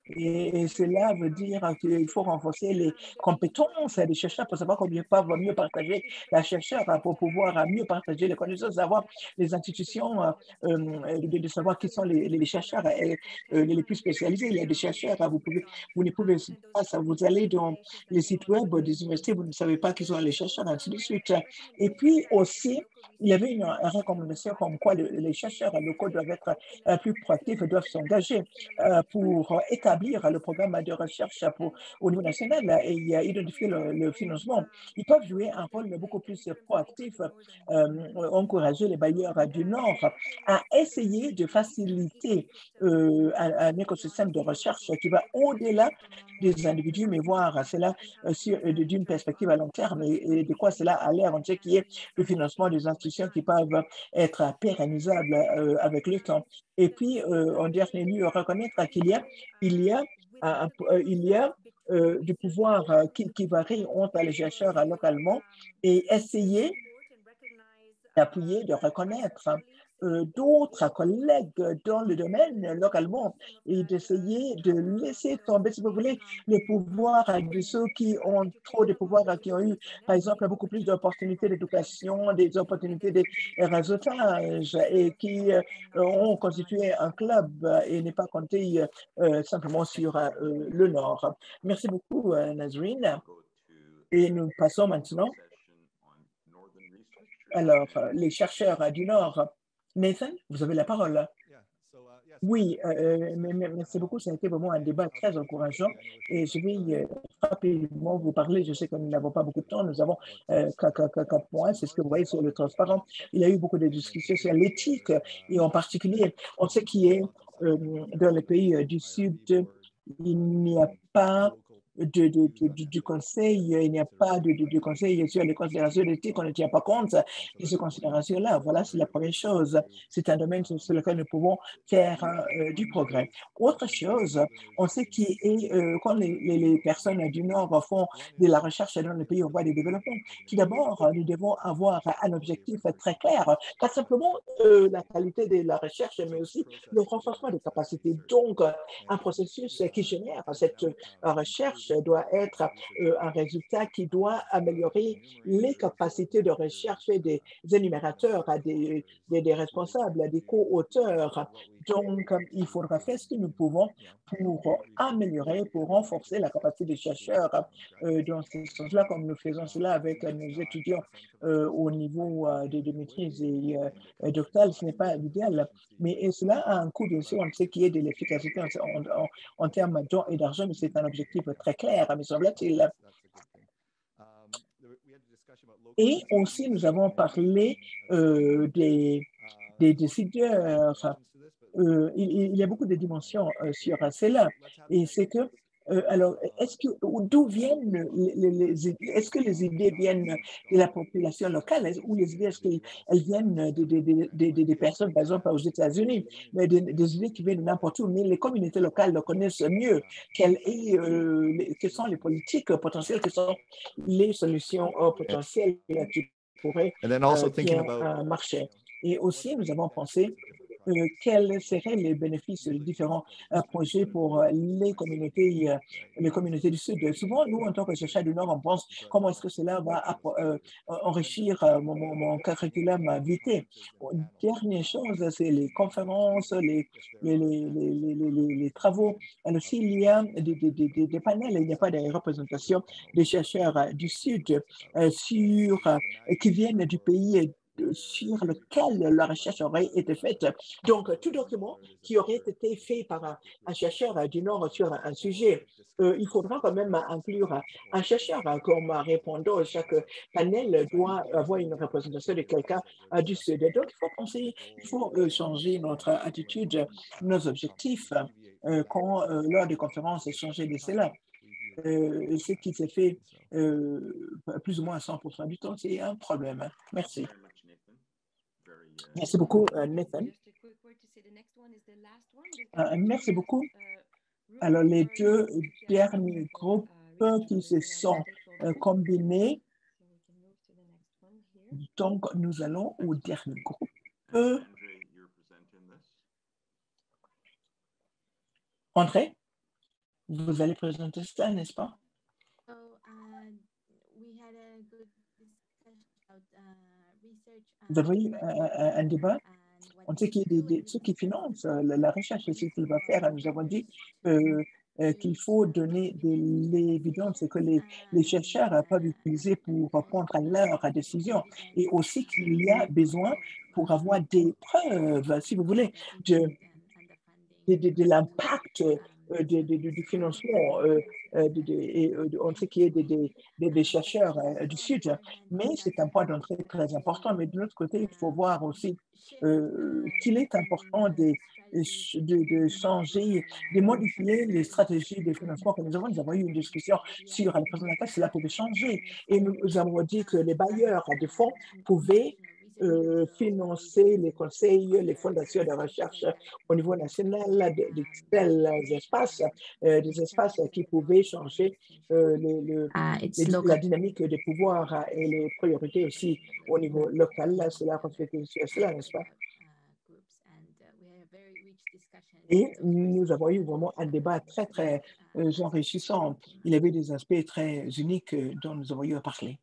Et, et cela veut dire qu'il faut renforcer les compétences des chercheurs pour savoir comment ils peuvent mieux partager la chercheur, pour pouvoir mieux partager les connaissances, d'avoir les institutions, euh, de, de savoir qui sont les, les chercheurs euh, les plus spécialisés. Il y a des chercheurs, vous, pouvez, vous ne pouvez pas, ça, vous allez dans les sites web des universités, vous ne savez pas qui sont les chercheurs, ainsi de suite. Et puis aussi, il y avait une, une recommandation comme quoi le, les chercheurs locaux doivent être euh, plus proactifs, doivent s'engager euh, pour établir le programme de recherche pour, au niveau national et euh, identifier le, le financement. Ils peuvent jouer un rôle beaucoup plus proactif, euh, encourager les bailleurs du Nord à essayer de faciliter euh, un, un écosystème de recherche qui va au-delà des individus, mais voir cela euh, d'une perspective à long terme et, et de quoi cela a l'air, on sait qu'il y ait le financement des institutions qui peuvent être pérennisables euh, avec le temps. Et puis, euh, en dernier lieu, reconnaître qu'il y a, il y a, un, un, il y a euh, du pouvoir euh, qui, qui varie entre les chercheurs euh, localement et essayer d'appuyer, de reconnaître euh, d'autres collègues dans le domaine localement et d'essayer de laisser tomber, si vous voulez, les pouvoirs de ceux qui ont trop de pouvoirs, qui ont eu, par exemple, beaucoup plus d'opportunités d'éducation, des opportunités de réseautage et qui euh, ont constitué un club et n'est pas compté euh, simplement sur euh, le Nord. Merci beaucoup, euh, Nazrine. Et nous passons maintenant alors, les chercheurs du Nord. Nathan, vous avez la parole. Oui, euh, merci beaucoup. Ça a été vraiment un débat très encourageant et je vais euh, rapidement vous parler. Je sais que nous n'avons pas beaucoup de temps. Nous avons euh, quatre points. C'est ce que vous voyez sur le transparent. Il y a eu beaucoup de discussions sur l'éthique et en particulier, on sait qu'il y a euh, dans les pays du Sud, il n'y a pas De, de, de, du conseil, il n'y a pas de, de, de conseil sur les considérations d'éthique, on ne tient pas compte de ces considérations-là. Voilà, c'est la première chose. C'est un domaine sur lequel nous pouvons faire euh, du progrès. Autre chose, on sait que euh, quand les, les, les personnes du Nord font de la recherche dans les pays en voie de développement, tout d'abord, nous devons avoir un objectif très clair, pas simplement euh, la qualité de la recherche, mais aussi le renforcement des capacités. Donc, un processus qui génère cette recherche doit être euh, un résultat qui doit améliorer les capacités de recherche des énumérateurs, des, des, des responsables, des co-auteurs. Donc, il faudra faire ce que nous pouvons pour améliorer, pour renforcer la capacité des chercheurs euh, dans ce sens-là, comme nous faisons cela avec nos étudiants euh, au niveau euh, de, de maîtrise et euh, doctorale. Ce n'est pas l'idéal, mais cela a un coût, bien sûr. On sait qu'il y a de l'efficacité en, en, en termes de et d'argent, mais c'est un objectif très clair, me semble-t-il. Et aussi, nous avons parlé euh, des, des décideurs. Euh, il, il y a beaucoup de dimensions euh, sur cela. Et c'est que, euh, alors, est-ce que, d'où viennent les, les idées? Est-ce que les idées viennent de la population locale ou les idées, est-ce qu'elles viennent des de, de, de, de, de personnes, par exemple, aux États-Unis, mais des, des idées qui viennent de n'importe où, mais les communautés locales le connaissent mieux. Quelles, est, euh, les, quelles sont les politiques potentielles, quelles sont les solutions euh, potentielles qui pourraient euh, bien euh, marcher? Et aussi, nous avons pensé Euh, quels seraient les bénéfices des différents euh, projets pour euh, les communautés, euh, les communautés du Sud. Souvent, nous, en tant que chercheurs du Nord, on pense comment est-ce que cela va euh, enrichir euh, mon, mon, mon curriculum vitae. Dernière chose, c'est les conférences, les, les, les, les, les, les, les travaux. Alors, s'il y a des, des, des, des panels, il n'y a pas de représentation des chercheurs euh, du Sud euh, sur, euh, qui viennent du pays sur lequel la recherche aurait été faite. Donc, tout document qui aurait été fait par un, un chercheur du Nord sur un, un sujet, euh, il faudra quand même inclure un chercheur comme répondant. Chaque panel doit avoir une représentation de quelqu'un du Sud. Donc, il faut penser, il faut euh, changer notre attitude, nos objectifs euh, quand, euh, lors des conférences, changer de cela. Euh, ce qui s'est fait euh, plus ou moins à cent pour cent du temps, c'est un problème. Merci. Merci beaucoup, uh, Nathan. Uh, merci beaucoup. Alors, les deux derniers groupes qui se sont uh, combinés, donc nous allons au dernier groupe. Uh, André? Vous allez présenter ça, n'est-ce pas? So, uh, we had a good discussion about uh, research. Vous avez eu un, un débat. On sait qu'il y a des, des, ceux qui financent euh, la, la recherche et ce qu'il va faire. Nous avons dit euh, euh, qu'il faut donner de l'évidence et que les, les chercheurs peuvent utiliser pour prendre leurs décisions. Et aussi qu'il y a besoin pour avoir des preuves, si vous voulez, de, de, de, de l'impact euh, de, de, de, du financement. Euh, de, de, et, de, on sait qu'il y a des, des, des chercheurs euh, du Sud, mais c'est un point d'entrée très important. Mais de l'autre côté, il faut voir aussi euh, qu'il est important de, de, de changer, de modifier les stratégies de financement que nous avons. Nous avons eu une discussion sur la présence de la cela pouvait changer. Et nous, nous avons dit que les bailleurs de fonds pouvaient Euh, financer les conseils, les fondations de recherche au niveau national de, de tels espaces, euh, des espaces qui pouvaient changer euh, les, le, uh, les, la dynamique des pouvoirs et les priorités aussi au niveau local. C'est la conséquence de cela, n'est-ce pas? Et nous avons eu vraiment un débat très, très euh, enrichissant. Il y avait des aspects très uniques dont nous avons eu à parler.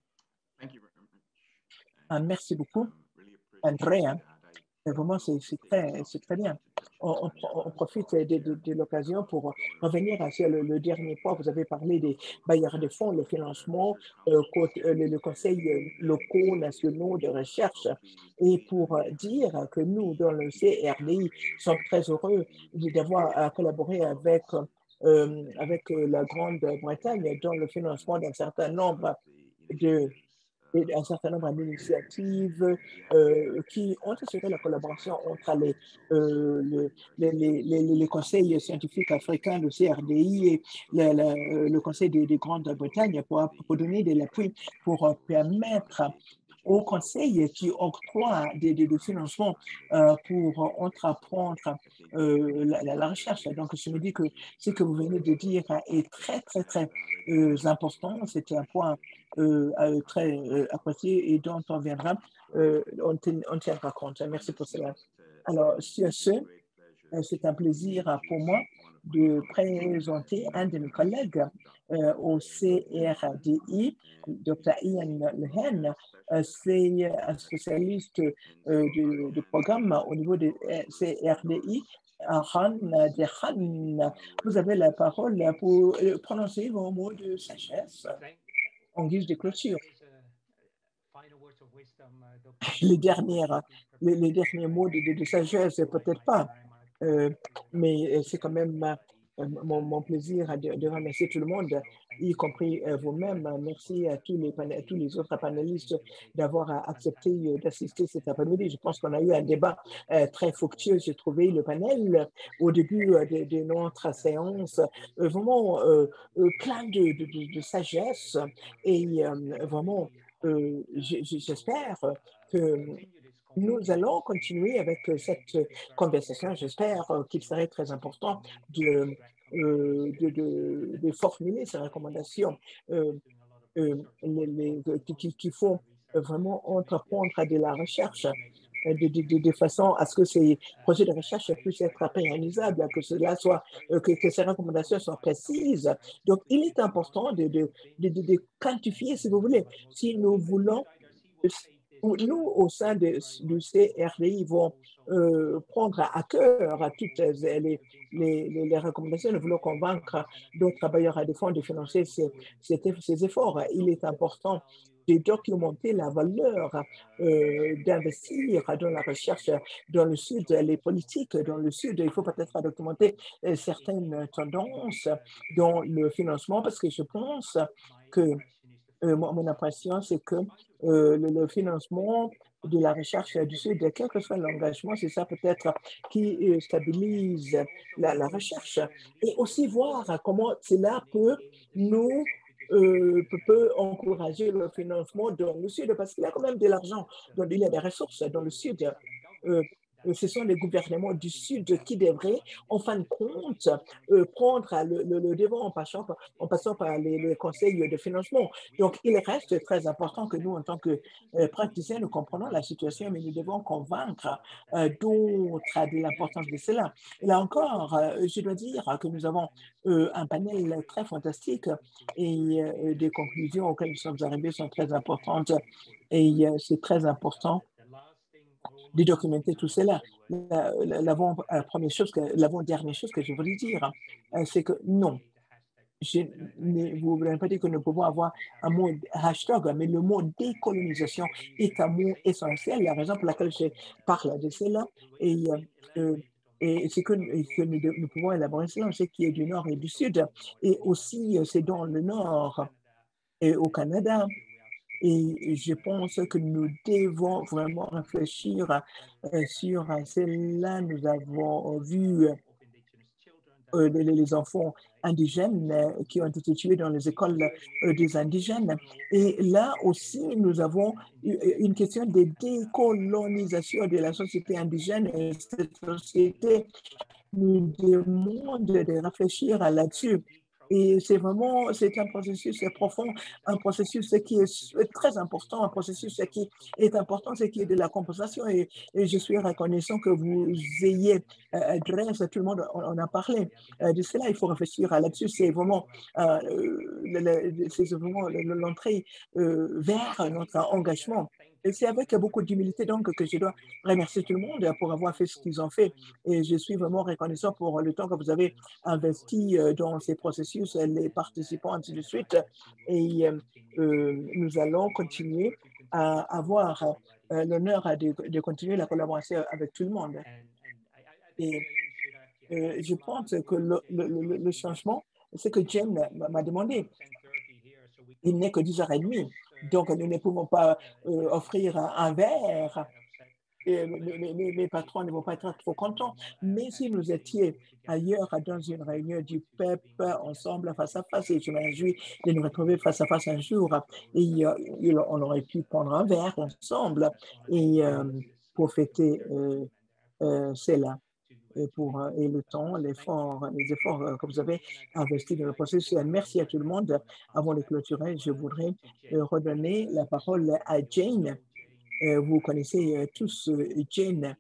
Ah, merci beaucoup, Andrea. Vraiment, c'est très, très bien. On, on, on profite de, de, de l'occasion pour revenir sur le, le dernier point. Vous avez parlé des bailleurs de fonds, le financement, euh, le, le conseil locaux, nationaux de recherche. Et pour dire que nous, dans le C R D I, sommes très heureux d'avoir collaboré avec, euh, avec la Grande-Bretagne dans le financement d'un certain nombre de un certain nombre d'initiatives euh, qui ont assuré la collaboration entre les, euh, les, les, les, les conseils scientifiques africains, le C R D I et le, le, le Conseil de, de Grande-Bretagne pour, pour donner de l'appui pour permettre aux conseils qui octroient des, des, des financements euh, pour entreprendre euh, la, la, la recherche. Donc, je me dis que ce que vous venez de dire est très, très, très euh, important. C'était un point euh, très euh, apprécié et dont on viendra, euh, on, on tiendra compte. Merci pour cela. Alors, sur ce, c'est un plaisir pour moi de présenter un de mes collègues euh, au C R D I, docteur Ian Lehen. Euh, c'est un spécialiste euh, du, du programme au niveau du C R D I. Aran Dehan, vous avez la parole pour prononcer vos mots de sagesse en guise de clôture. Les, dernières, les, les derniers mots de, de, de sagesse, peut-être pas, euh, mais c'est quand même euh, mon, mon plaisir de, de remercier tout le monde, y compris euh, vous-même. Merci à tous les, à tous les autres panélistes d'avoir accepté d'assister cet après-midi. Je pense qu'on a eu un débat euh, très fructueux. J'ai trouvé le panel au début euh, de, de notre séance euh, vraiment euh, euh, plein de, de, de, de sagesse et euh, vraiment Euh, j'espère que nous allons continuer avec cette conversation. J'espère qu'il serait très important de, de, de, de formuler ces recommandations euh, euh, les, les, qui, qui font vraiment entreprendre de la recherche de, de, de façon à ce que ces projets de recherche puissent être pérennisables, que cela soit, que, que ces recommandations soient précises. Donc, il est important de, de, de, de, de quantifier, si vous voulez, si nous voulons, nous, au sein de, du C R D I, vont euh, prendre à cœur à toutes les, les, les, les recommandations. Nous voulons convaincre d'autres bailleurs à des fonds de financer ces, ces, ces efforts. Il est important de documenter la valeur euh, d'investir dans la recherche dans le Sud, les politiques dans le Sud. Il faut peut-être documenter euh, certaines tendances dans le financement parce que je pense que euh, mon impression, c'est que euh, le, le financement de la recherche du Sud, quel que soit l'engagement, c'est ça peut-être qui euh, stabilise la, la recherche et aussi voir comment cela peut nous Euh, peut, peut encourager le financement dans le Sud parce qu'il y a quand même de l'argent, donc il y a des ressources dans le Sud. Euh, ce sont les gouvernements du Sud qui devraient, en fin de compte, euh, prendre le, le, le devant en passant, en passant par les, les conseils de financement. Donc, il reste très important que nous, en tant que euh, praticiens, nous comprenons la situation, mais nous devons convaincre euh, d'autres de l'importance de cela. Et là encore, euh, je dois dire que nous avons euh, un panel très fantastique et euh, des conclusions auxquelles nous sommes arrivés sont très importantes et euh, c'est très important de documenter tout cela. L'avant-première chose, l'avant-dernière chose que je voulais dire, c'est que non, je ne vous voulez pas dire que nous pouvons avoir un mot hashtag, mais le mot décolonisation est un mot essentiel, la raison pour laquelle je parle de cela. Et, euh, et ce que, que nous, nous pouvons élaborer, c'est ce qui est du Nord et du Sud. Et aussi, c'est dans le Nord et au Canada. Et je pense que nous devons vraiment réfléchir euh, sur cela. Nous avons vu euh, les, les enfants indigènes euh, qui ont été tués dans les écoles euh, des indigènes. Et là aussi, nous avons une question de décolonisation de la société indigène. Et cette société nous demande de réfléchir là-dessus. Et c'est vraiment, c'est un processus profond, un processus qui est très important, un processus qui est important, c'est qui est de la compensation. Et, et je suis reconnaissant que vous ayez adressé, tout le monde en a parlé de cela. Il faut réfléchir là-dessus. C'est vraiment, euh, c'est vraiment l'entrée euh, vers notre engagement. Et c'est avec beaucoup d'humilité donc que je dois remercier tout le monde pour avoir fait ce qu'ils ont fait. Et je suis vraiment reconnaissant pour le temps que vous avez investi dans ces processus, les participants, ainsi de suite. Et euh, nous allons continuer à avoir euh, l'honneur de, de continuer la collaboration avec tout le monde. Et euh, je pense que le, le, le, le changement, c'est que Jen m'a demandé. Il n'est que dix heures trente, donc nous ne pouvons pas euh, offrir un, un verre. Et mes, mes, mes patrons ne vont pas être trop contents. Mais si nous étions ailleurs dans une réunion du P E P ensemble face à face, et je me réjouis de nous retrouver face à face un jour, et euh, on aurait pu prendre un verre ensemble et euh, pour fêter euh, euh, cela. Et pour et le temps, l'effort, les efforts que vous avez investis dans le processus. Merci à tout le monde. Avant de clôturer, je voudrais redonner la parole à Jane. Vous connaissez tous Jane.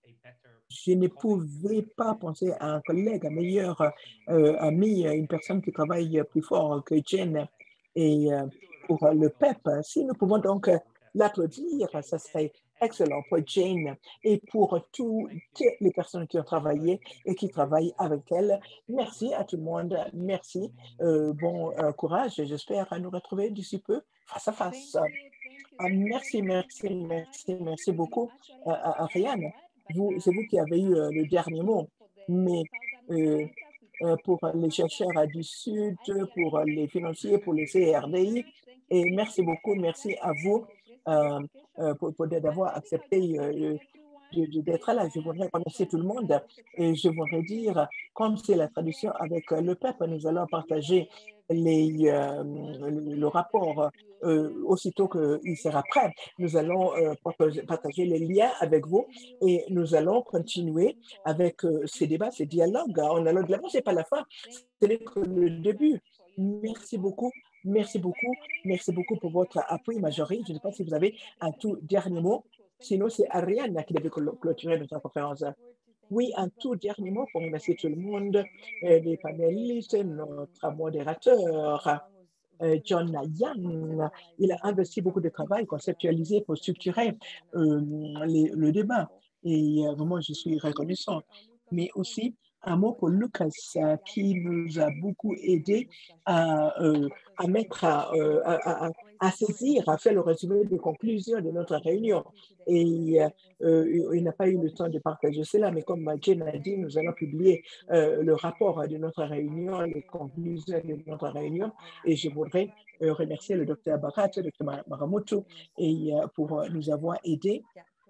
Je ne pouvais pas penser à un collègue, un meilleur euh, ami, une personne qui travaille plus fort que Jane. Et euh, pour le P E P, si nous pouvons donc l'applaudir, ça serait excellent pour Jane et pour toutes les personnes qui ont travaillé et qui travaillent avec elle. Merci à tout le monde. Merci. Euh, bon euh, courage. J'espère nous retrouver d'ici peu face à face. Ah, merci, merci, merci, merci beaucoup à, à Ariane. Vous, c'est vous qui avez eu euh, le dernier mot, mais euh, euh, pour les chercheurs du Sud, pour les financiers, pour les C R D I, et merci beaucoup, merci à vous euh, euh, pour, pour d'avoir accepté euh, d'être là. Je voudrais remercier tout le monde et je voudrais dire, comme c'est la tradition avec le P E P, nous allons partager les, euh, le, le rapport euh, aussitôt qu'il sera prêt. Nous allons euh, partager les liens avec vous et nous allons continuer avec euh, ces débats, ces dialogues. On a de l'avant, ce n'est pas la fin, ce n'est que le début. Merci beaucoup. Merci beaucoup. Merci beaucoup pour votre appui, Marjorie. Je ne sais pas si vous avez un tout dernier mot. Sinon, c'est Ariane qui devait clôturer notre conférence. Oui, un tout dernier mot pour remercier tout le monde, les panélistes, notre modérateur, John Yang. Il a investi beaucoup de travail conceptualisé pour structurer euh, les, le débat. Et euh, vraiment, je suis reconnaissant. Mais aussi, un mot pour Lucas euh, qui nous a beaucoup aidé à, euh, à mettre, à, à, à, à saisir, à faire le résumé des conclusions de notre réunion. Et euh, il n'a pas eu le temps de partager cela, mais comme Jane a dit, nous allons publier euh, le rapport de notre réunion, les conclusions de notre réunion. Et je voudrais euh, remercier le docteur Barat, le docteur Maramoto, et, euh, pour nous avoir aidés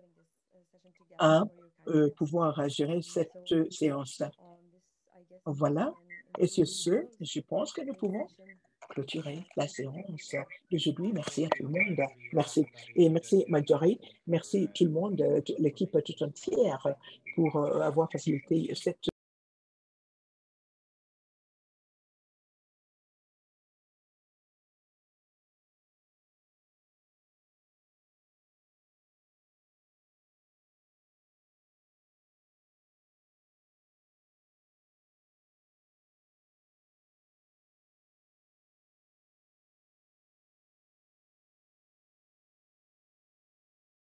à euh, pouvoir gérer cette euh, séance. Voilà. Et sur ce, je pense que nous pouvons clôturer la séance d'aujourd'hui. Merci à tout le monde. Merci. Et merci, Marjorie. Merci tout le monde, l'équipe tout entière, pour avoir facilité cette